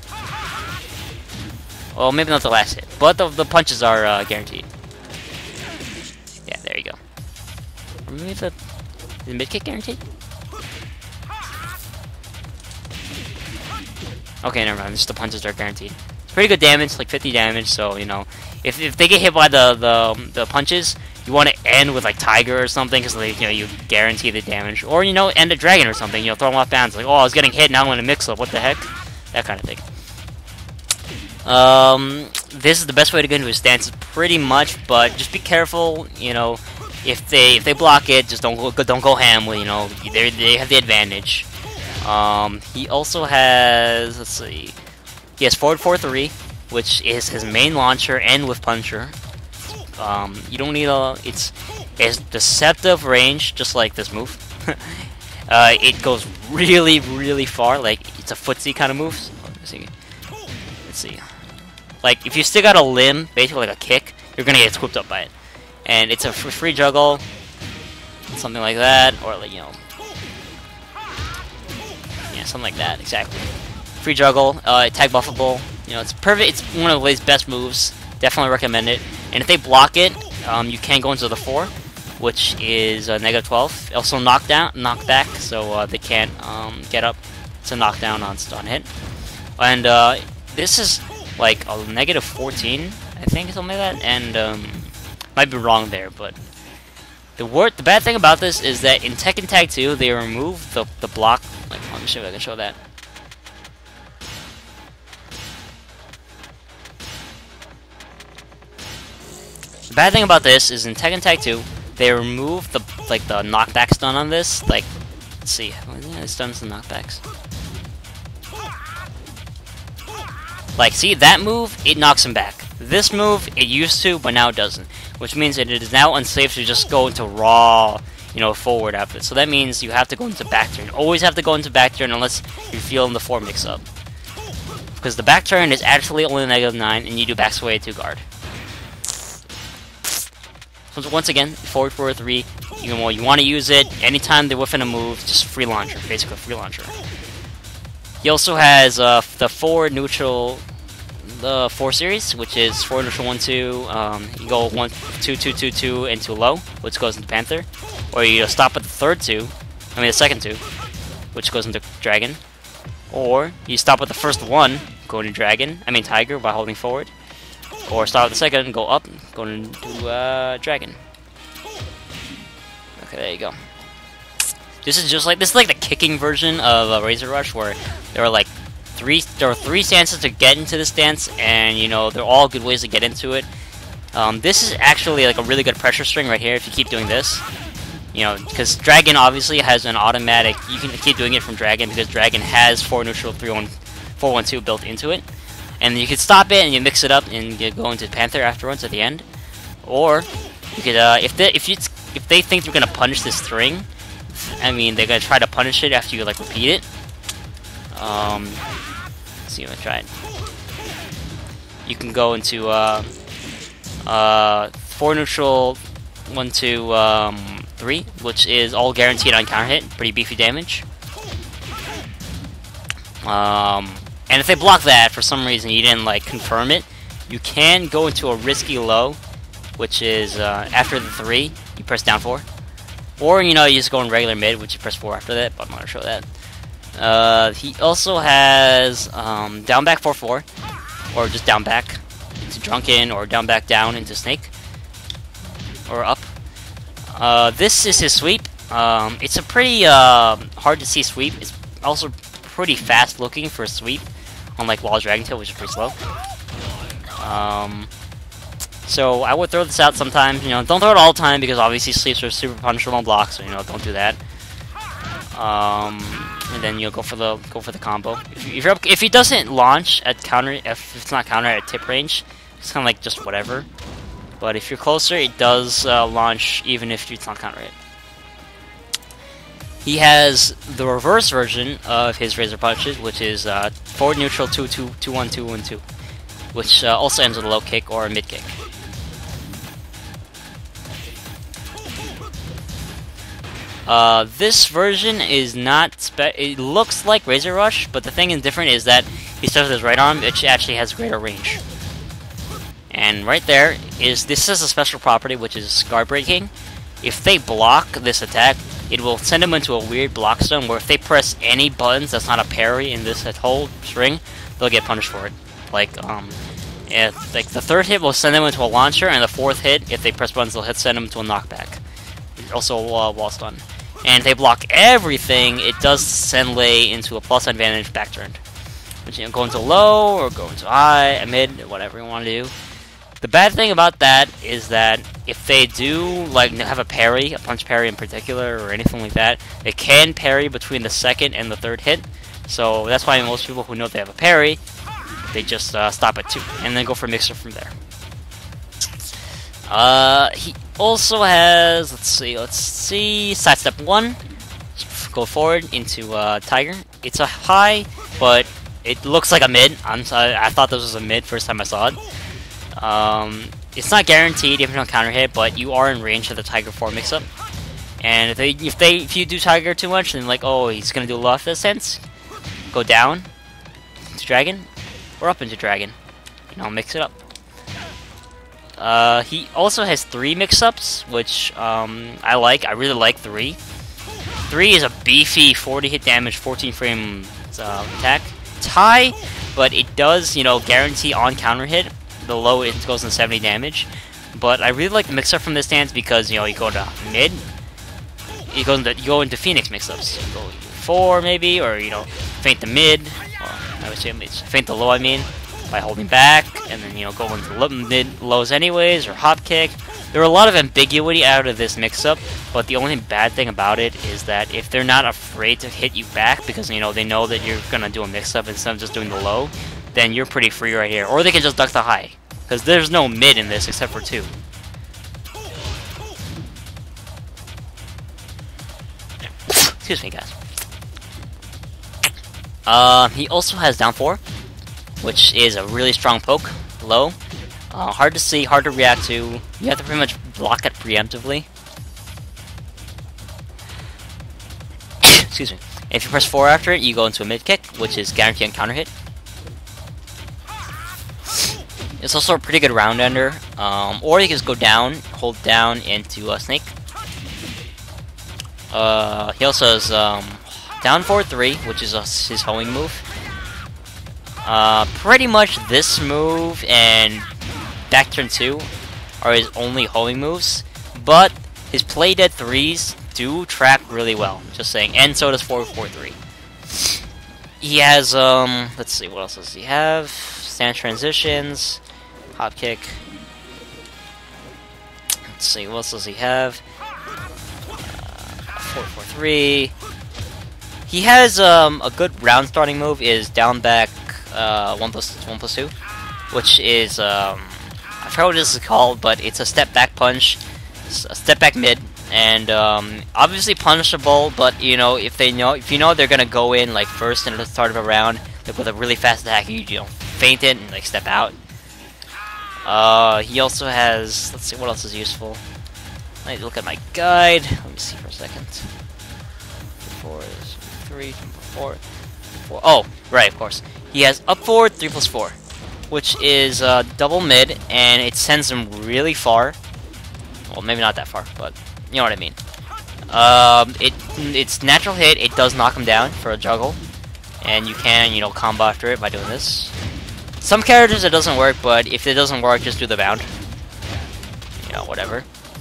Well, maybe not the last hit, but the, the punches are uh, guaranteed. Yeah, there you go. Maybe the, the mid kick guaranteed? Okay, never mind. Just the punches are guaranteed. It's pretty good damage, like fifty damage. So you know, if if they get hit by the the the punches, you want to end with like Tiger or something, because like, you know, you guarantee the damage, or you know, end a Dragon or something. You know, throw them off bounds. Like, oh, I was getting hit, now I'm gonna mix up. What the heck? That kind of thing. Um, this is the best way to get into his stances, pretty much. But just be careful. You know, if they if they block it, just don't go don't go ham. You know, they they have the advantage. Um, he also has, let's see, he has forward four three, which is his main launcher and with puncher. Um, you don't need a, it's it's deceptive range, just like this move. uh, it goes really really far, like it's a footsie kind of move. So, let's see. Let's see. Like if you stick out a limb, basically like a kick, you're gonna get swooped up by it, and it's a free juggle, something like that, or like you know. Yeah, something like that, exactly. Free juggle, uh, tag buffable. You know, it's perfect. It's one of Lay's best moves Definitely recommend it. And if they block it, um, you can go into the four, which is uh, negative twelve. Also knockdown, knockback, so uh, they can't um, get up to knockdown on stun hit. And uh, this is like a negative fourteen, I think, something like that. And um, might be wrong there, but the word, the bad thing about this is that in Tekken Tag two, they remove the the block. Like, let me show you if I can show that. The bad thing about this is in Tekken Tag two, they remove the like the knockback stun on this. Like, let's see, it stuns the knockbacks. Like, see that move? It knocks him back. This move, it used to, but now it doesn't. Which means that it is now unsafe to just go into raw, you know, forward after it. So that means you have to go into back turn. Always have to go into back turn unless you're feeling the four mix up. Because the back turn is actually only negative nine, and you do back sway to guard. So once again, forward forward three, you know, you want to use it anytime they're within a move, just free launcher, basically free launcher. He also has uh, the forward neutral, the four series, which is forward neutral one two. Um, you go one two two two two into low, which goes into Panther, or you stop at the third two, I mean the second two, which goes into Dragon, or you stop at the first one, go into Dragon, I mean Tiger by holding forward. Or start with the second, go up, go into uh, Dragon. Okay, there you go. This is just like this is like the kicking version of uh, Razor Rush, where there are like three there are three stances to get into this stance, and you know they're all good ways to get into it. Um, this is actually like a really good pressure string right here if you keep doing this. You know, because Dragon obviously has an automatic. You can keep doing it from Dragon because Dragon has four neutral three one four one two built into it. And you could stop it and you mix it up and you go into Panther afterwards at the end, or you could uh, if they if you if they think you're gonna punish this string, I mean they're gonna try to punish it after you like repeat it. Um, let's see, I'm gonna try it. You can go into uh, uh, four neutral one two um, three, which is all guaranteed on counter hit, pretty beefy damage. Um. And if they block that for some reason you didn't like confirm it, you can go into a risky low, which is uh, after the three you press down four, or you know you just go in regular mid, which you press four after that. But I'm not gonna show that. Uh, he also has um, down back four four, or just down back into Drunken, or down back down into Snake, or up. Uh, this is his sweep. Um, it's a pretty uh, hard to see sweep. It's also pretty fast looking for a sweep, unlike Wall Dragon Tail, which is pretty slow. Um, so I would throw this out sometimes. You know, don't throw it all the time because obviously sleeps are super punishable on blocks, so you know, don't do that. Um, and then you'll go for the go for the combo. If, you, if, you're up, if he doesn't launch at counter, if it's not counter at tip range, it's kind of like just whatever. But if you're closer, it does uh, launch even if it's not counter hit. He has the reverse version of his Razor Punches, which is uh, forward neutral two two two one two one two, which uh, also ends with a low kick or a mid kick. Uh, this version is not spe it looks like Razor Rush, but the thing is different is that he starts with his right arm, which actually has greater range. And right there is this is a special property, which is guard breaking. If they block this attack, it will send them into a weird block zone where if they press any buttons that's not a parry in this whole string, they'll get punished for it. Like, um, if, like the third hit will send them into a launcher, and the fourth hit, if they press buttons, they'll hit send them to a knockback. Also, uh, wall stun. And if they block everything, it does send Lei into a plus advantage back turned. Which, you know, go into low or go into high, a mid, whatever you want to do. The bad thing about that is that if they do like have a parry, a punch parry in particular, or anything like that, they can parry between the second and the third hit. So that's why most people who know they have a parry, they just uh, stop at two and then go for mixer from there. Uh, he also has, let's see, let's see, sidestep one. Go forward into uh, Tiger. It's a high, but it looks like a mid. I'm sorry, I thought this was a mid first time I saw it. Um, it's not guaranteed even on counter hit, but you are in range of the Tiger four mix-up. And if they, if they, if you do Tiger too much, then like, oh, he's gonna do a lot of this sense. Go down to Dragon, or up into Dragon. You know, mix it up. Uh, he also has three mix-ups, which um, I like. I really like three. Three is a beefy forty hit damage, fourteen frame uh, attack. It's high, but it does, you know, guarantee on counter hit. The low it goes in seventy damage. But I really like the mix-up from this stance because, you know, you go to mid, you go into you go into Phoenix mix-ups. You go four maybe, or you know, feint the mid. Or I would say feint the low. I mean. By holding back, and then, you know, go into low, mid lows anyways, or hop kick. There are a lot of ambiguity out of this mix-up, but the only bad thing about it is that if they're not afraid to hit you back, because, you know, they know that you're gonna do a mix-up instead of just doing the low, then you're pretty free right here. Or they can just duck the high, because there's no mid in this except for two. Excuse me, guys. Um, he also has down four, which is a really strong poke, low. Uh, hard to see, hard to react to. You have to pretty much block it preemptively. Excuse me. If you press four after it, you go into a mid kick, which is guaranteed on counter hit. It's also a pretty good round ender. Um, or you can just go down, hold down into a snake. Uh, he also has um, down four three, which is a, his hoeing move. Uh, pretty much this move and back turn two are his only hoeing moves, but his play dead threes do track really well, just saying, and so does four four three. He has, um, let's see, what else does he have? Stand transitions, hop kick. Let's see, what else does he have? Uh, four four three. He has, um, a good round starting move is down back Uh, one plus one plus two, which is um, I forgot what this is called, but it's a step back punch, a step back mid, and um, obviously punishable. But you know, if they know, if you know they're gonna go in like first and at the start of a round, like with a really fast attack, you, you know, feint it and like step out. Uh, he also has, let's see, what else is useful. Let me look at my guide. Let me see for a second. Four, three, four, four. Oh, right, of course. He has up forward three plus four, which is uh, double mid, and it sends him really far. Well, maybe not that far, but you know what I mean. Um, it it's natural hit. It does knock him down for a juggle, and you can, you know, combo after it by doing this. Some characters it doesn't work, but if it doesn't work, just do the bound. You know, whatever.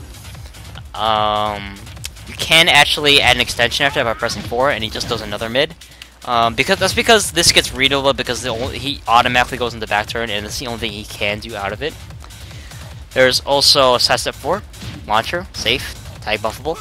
Um, you can actually add an extension after by pressing four, and he just does another mid. Um, because that's because this gets readable because the only, he automatically goes into back turn, and it's the only thing he can do out of it. There's also a side step four, launcher, safe, tag buffable.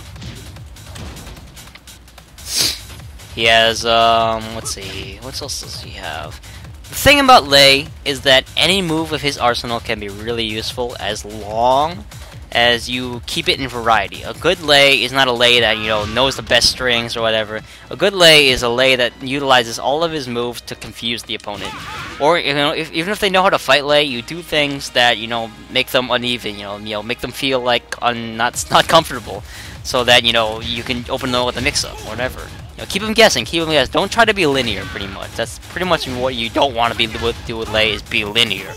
He has um, let's see, what else does he have? The thing about Lei is that any move of his arsenal can be really useful as long as you keep it in variety. A good Lei is not a Lei that, you know, knows the best strings or whatever. A good Lei is a Lei that utilizes all of his moves to confuse the opponent. Or, you know, if, even if they know how to fight Lei, you do things that, you know, make them uneven, you know, you know, make them feel like un not not comfortable, so that, you know, you can open them with a mix-up or whatever. You know, keep them guessing, keep them guessing. Don't try to be linear, pretty much. That's pretty much what you don't want to be with, do with Lei, is be linear.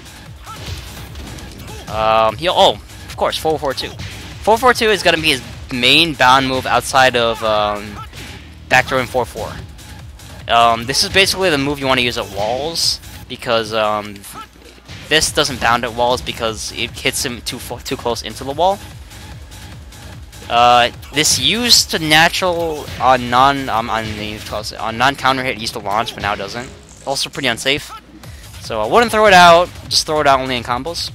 Um, he, oh. Of course, four four two. four four two is going to be his main bound move outside of um, back throw and four four. Um, this is basically the move you want to use at walls, because um, this doesn't bound at walls because it hits him too too close into the wall. Uh, this used to natural on non um, on the on non counter hit used to launch, but now it doesn't. Also pretty unsafe. So I wouldn't throw it out. Just throw it out only in combos.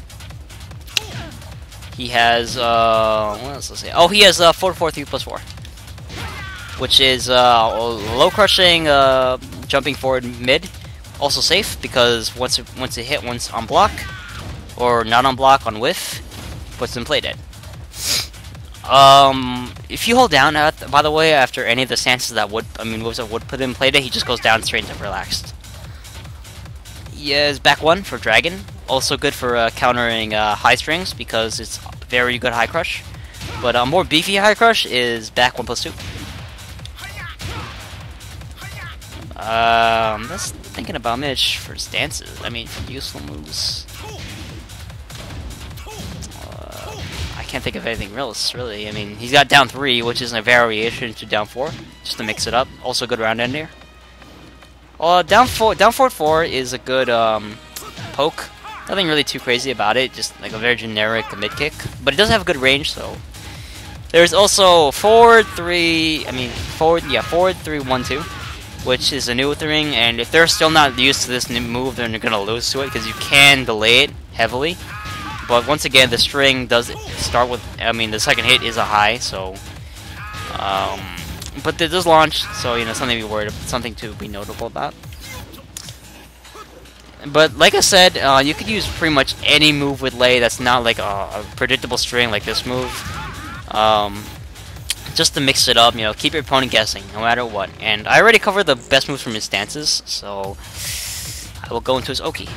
He has, uh, what else does he have? Oh, he has uh, four four three plus four, which is uh, low crushing, uh, jumping forward mid, also safe because once it, once it hit once on block or not on block on whiff, puts him play dead. Um, if you hold down, at, by the way, after any of the stances that would, I mean moves that would put him play dead, he just goes down straight into relaxed. He has back one for dragon. Also good for uh, countering uh, high strings because it's very good high crush. But a uh, more beefy high crush is back one plus two. Um, just thinking about Mitch for stances. I mean, for useful moves. I can't think of anything else, really. I mean, he's got down three, which is a variation to down four, just to mix it up. Also, good round ender. Uh, down four, down forward four is a good um, poke. Nothing really too crazy about it, just like a very generic mid kick. But it does have a good range, so. There's also forward three. I mean, forward, yeah, forward three one two, which is a new thing. And if they're still not used to this new move, then they're gonna lose to it because you can delay it heavily. But once again, the string does start with. I mean, the second hit is a high, so. Um, but it does launch, so you know something to be worried, something to be notable about. But like I said, uh, you could use pretty much any move with Lei that's not like a, a predictable string like this move. Um, just to mix it up, you know, keep your opponent guessing no matter what. And I already covered the best moves from his stances, so I will go into his Oki.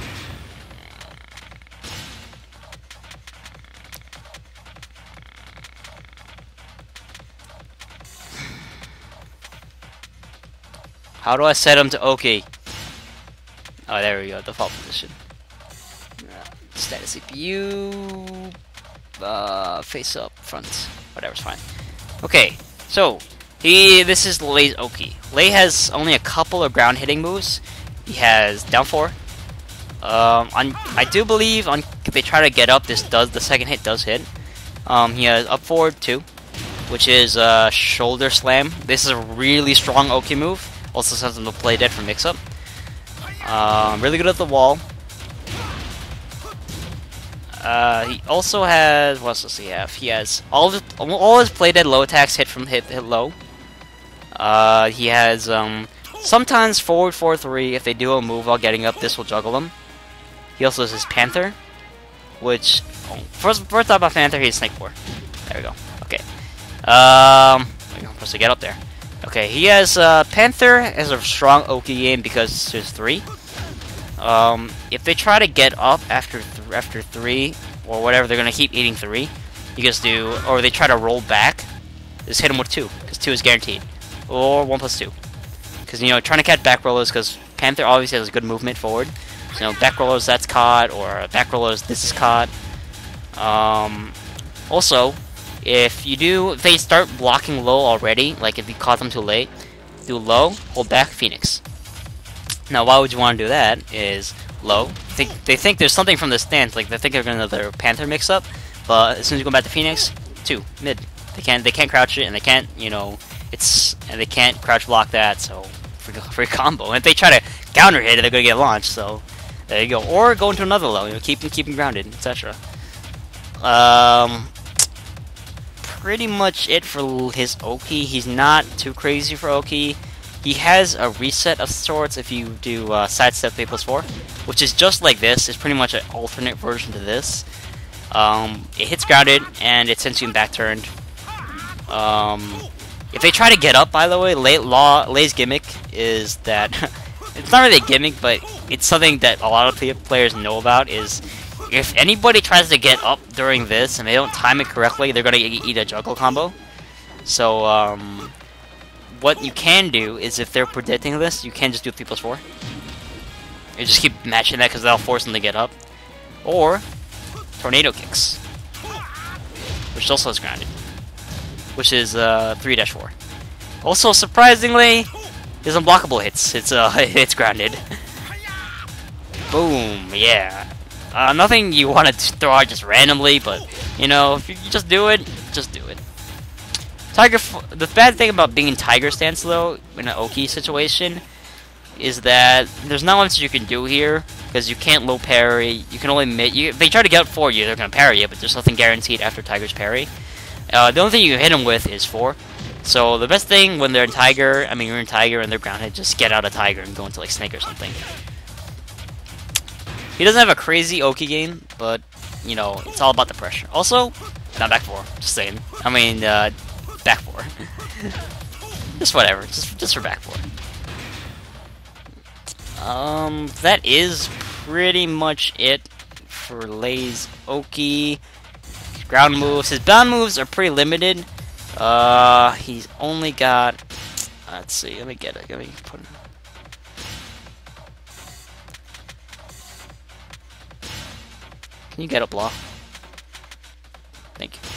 How do I set him to Oki? Oh, there we go, default position. Uh, status C P U, uh, face up, front, whatever's fine. Okay, so he. This is Lei's Oki. Lei has only a couple of ground hitting moves. He has down four. Um, on I do believe on if they try to get up, this does the second hit does hit. Um, he has up forward two, which is uh, shoulder slam. This is a really strong Oki move. Also sends him to play dead for mix up. Um, really good at the wall. Uh, he also has what else does he have? He has all of his, all his play dead low attacks hit from hit hit low. Uh, he has um, sometimes forward four three if they do a move while getting up. This will juggle them. He also has his Panther, which oh, first first thought about Panther. He's Snake four. There we go. Okay. Um, I'm supposed to get up there. Okay, he has uh, Panther as a strong Oki game because there's three. Um, if they try to get up after th after three or whatever, they're gonna keep eating three. You just do, or they try to roll back, just hit him with two because two is guaranteed, or one plus two. Because you know, trying to catch back rollers because Panther obviously has good movement forward. So you know, back rollers that's caught, or back rollers this is caught. Um, also. If you do, if they start blocking low already, like if you caught them too late, do low, hold back, Phoenix. Now, why would you want to do that? Is low. Think, they think there's something from the stance, like they think they're gonna their Panther mix up, but as soon as you go back to Phoenix, two mid. They can't they can't crouch it, and they can't you know it's and they can't crouch block that. So free, free combo. And if they try to counter hit it, they're gonna get launched. So there you go. Or go into another low. You know, keep them keep them grounded, et cetera. Um. Pretty much it for his Oki. He's not too crazy for Oki. He has a reset of sorts if you do uh, sidestep A plus four, which is just like this. It's pretty much an alternate version to this. Um, it hits grounded and it sends you back turned. Um, if they try to get up, by the way, Lei, Law, Lei's gimmick is that it's not really a gimmick, but it's something that a lot of players know about. Is if anybody tries to get up during this and they don't time it correctly, they're gonna eat a juggle combo. So um, what you can do is if they're predicting this, you can just do three plus four. You just keep matching that because that'll force them to get up. Or tornado kicks, which also is grounded, which is uh, three dash four. Also, surprisingly, is unblockable hits. It's uh, it's grounded. Boom, yeah. Uh, nothing you want to throw out just randomly, but you know, if you just do it, just do it. Tiger. F the bad thing about being in Tiger stance though, in an Oki situation, is that there's not much you can do here because you can't low parry. You can only mid. You, if they try to get up for you, they're gonna parry you, but there's nothing guaranteed after Tiger's parry. Uh, the only thing you can hit them with is four. So the best thing when they're in Tiger, I mean you're in Tiger and they're grounded, just get out of Tiger and go into like Snake or something. He doesn't have a crazy Oki game, but you know it's all about the pressure. Also, not back four. Just saying. I mean, uh, back four. Just whatever. Just just for back four. Um, that is pretty much it for Lei's Oki. Ground moves. His bound moves are pretty limited. Uh, he's only got. Let's see. Let me get it. Let me put it. Can you get up, Law? Thank you.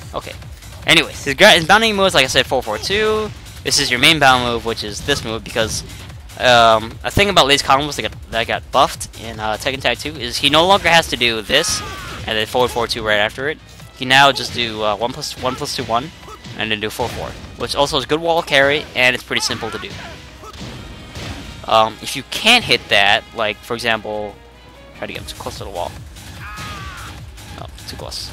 Okay. Anyways, his, his bounding moves, like I said, four four two. This is your main bound move, which is this move, because um, a thing about Lei's combos that got, that got buffed in uh, Tekken Tag two is he no longer has to do this and then forward four two right after it. He now just do uh, one plus one plus two one and then do four four, which also is good wall carry and it's pretty simple to do. Um, if you can't hit that, like for example, try to get him too close to the wall. Oh, too close.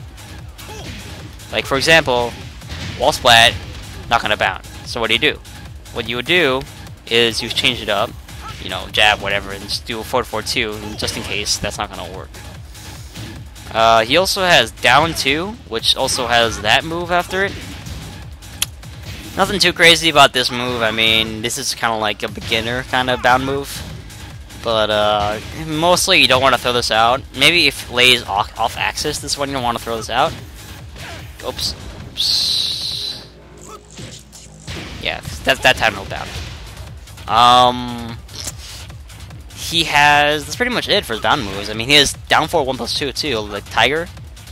Like for example, wall splat, not gonna bound. So what do you do? What you would do is you change it up, you know, jab, whatever, and just do a four four two, just in case that's not gonna work. Uh, he also has down two, which also has that move after it. Nothing too crazy about this move. I mean, this is kind of like a beginner kind of bound move. But uh, mostly you don't want to throw this out. Maybe if Lei's off, off axis, this one you don't want to throw this out. Oops. Oops. Yeah, that, that time no bound. Um, he has, that's pretty much it for his bound moves. I mean, he has down four, one plus two too, like Tiger.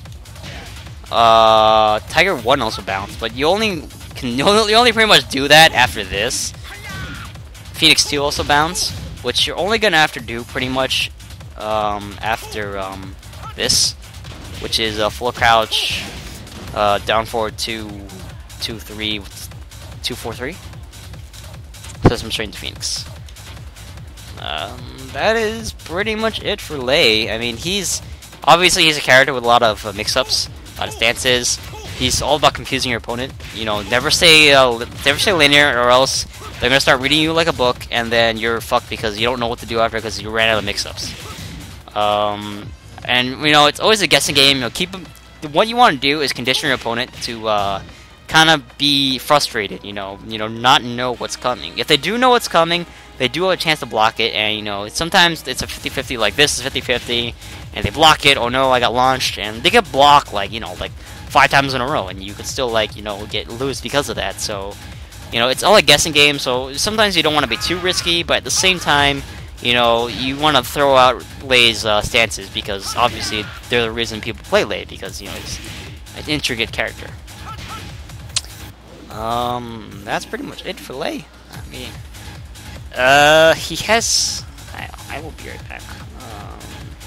Uh, Tiger one also bounds, but you only can, you only, you only pretty much do that after this. Phoenix two also bounds, which you're only gonna have to do pretty much um, after um, this, which is a full crouch, uh, down forward two, two, three, two, four, three. System straight into Phoenix. Um, that is pretty much it for Lei. I mean, he's obviously he's a character with a lot of uh, mix-ups, a lot of stances. He's all about confusing your opponent. You know, never say uh, never say linear, or else they're gonna start reading you like a book, and then you're fucked because you don't know what to do after because you ran out of mix-ups. Um, and you know, it's always a guessing game. You know, keep them. What you want to do is condition your opponent to uh, kind of be frustrated, you know, you know, not know what's coming. If they do know what's coming, they do have a chance to block it, and you know, sometimes it's a fifty fifty, like this is fifty fifty, and they block it, oh no, I got launched, and they get blocked, like, you know, like, five times in a row, and you could still, like, you know, get lose because of that, so, you know, it's all a guessing game, so sometimes you don't want to be too risky, but at the same time, you know, you want to throw out Lei's uh, stances, because obviously they're the reason people play Lei, because, you know, he's an intricate character. Um, that's pretty much it for Lei. I mean, uh, he has. I, I will be right back. Um,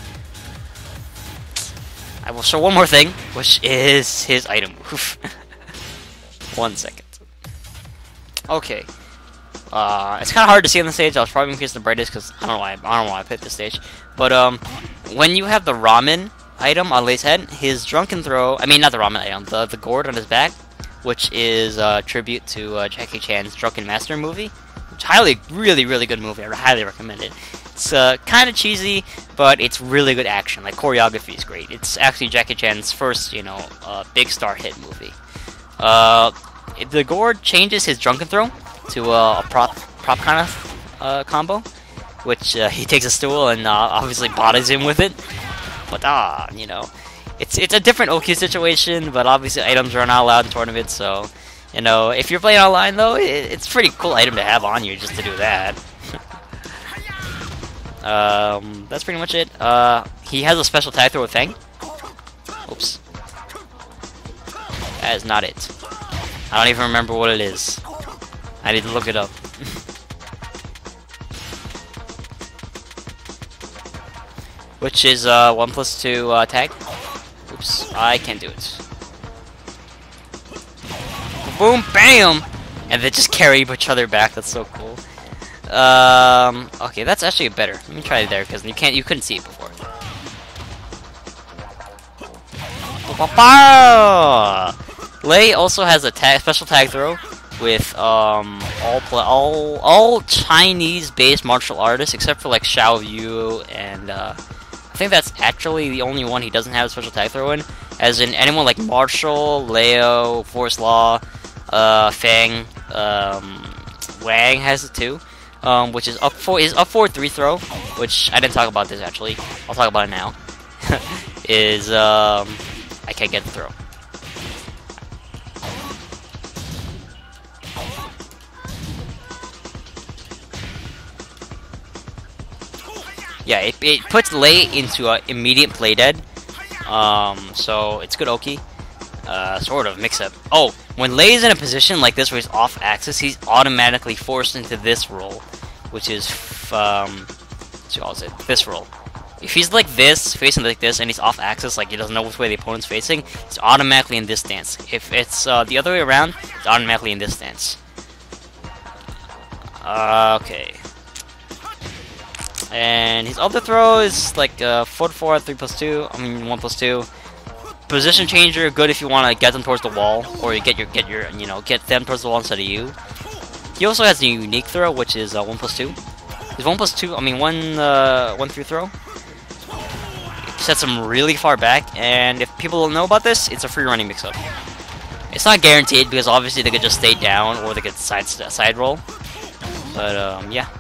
I will show one more thing, which is his item move. One second. Okay. Uh, it's kind of hard to see on the stage. I was probably gonna increase the brightness because I don't know why. I don't know why I picked this stage. But um, when you have the ramen item on Lei's head, his drunken throw. I mean, not the ramen item. The the gourd on his back, which is a tribute to uh, Jackie Chan's Drunken Master movie. Which highly, really, really good movie. I highly recommend it. It's uh, kind of cheesy, but it's really good action. Like, choreography is great. It's actually Jackie Chan's first, you know, uh, big star hit movie. Uh, the gourd changes his drunken throw to uh, a prop, prop kind of uh, combo, which uh, he takes a stool and uh, obviously bodies him with it. But ah, you know. It's it's a different O Q situation, but obviously items are not allowed in tournaments, so, you know, if you're playing online, though, it, it's a pretty cool item to have on you just to do that. um, that's pretty much it. Uh, he has a special tag throw with Fang. Oops. That is not it. I don't even remember what it is. I need to look it up. Which is uh, one plus two uh, tag. Oops, I can't do it. Boom, bam! And they just carry each other back. That's so cool. Um, okay, that's actually better. Let me try it there because you can't, you couldn't see it before. Lei also has a tag, special tag throw with um all play, all all Chinese-based martial artists except for like Xiao Yu and uh. I think that's actually the only one he doesn't have a special tag throw in. As in anyone like Marshall, Leo, Force Law, uh, Fang, um, Wang has it too, um, which is up for is up forward three throw, which I didn't talk about this actually. I'll talk about it now. is um, I can't get the throw. Yeah, it, it puts Lei into an immediate play dead, um, so it's good Oki. uh, sort of mix-up. Oh, when Lei is in a position like this where he's off-axis, he's automatically forced into this roll, which is, f um, what calls it? This roll. If he's like this, facing like this, and he's off-axis, like he doesn't know which way the opponent's facing, he's automatically in this stance. If it's uh, the other way around, it's automatically in this stance. Uh, okay. And his other throw is like uh, four to four, three plus two. I mean one plus two. Position changer, good if you want to get them towards the wall, or you get your get your you know get them towards the wall instead of you. He also has a unique throw, which is uh, one plus two. His one plus two, I mean one uh, one through throw. It sets him really far back, and if people don't know about this, it's a free running mix-up. It's not guaranteed because obviously they could just stay down or they could side side roll. But um, yeah.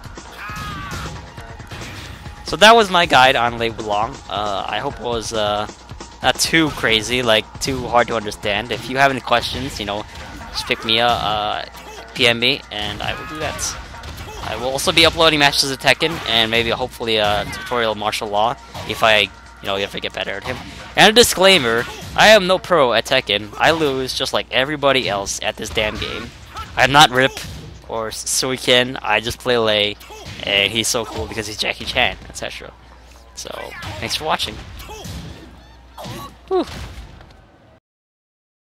So that was my guide on Lei Wulong. Uh, I hope it was uh, not too crazy, like too hard to understand. If you have any questions, you know, just pick me up, uh, P M me, and I will do that. I will also be uploading matches of Tekken and maybe hopefully a tutorial of martial law if I, you know, if I get better at him. And a disclaimer: I am no pro at Tekken. I lose just like everybody else at this damn game. I'm not Rip or Suiken. I just play Lei. And he's so cool because he's Jackie Chan, et cetera. So, thanks for watching. Whew.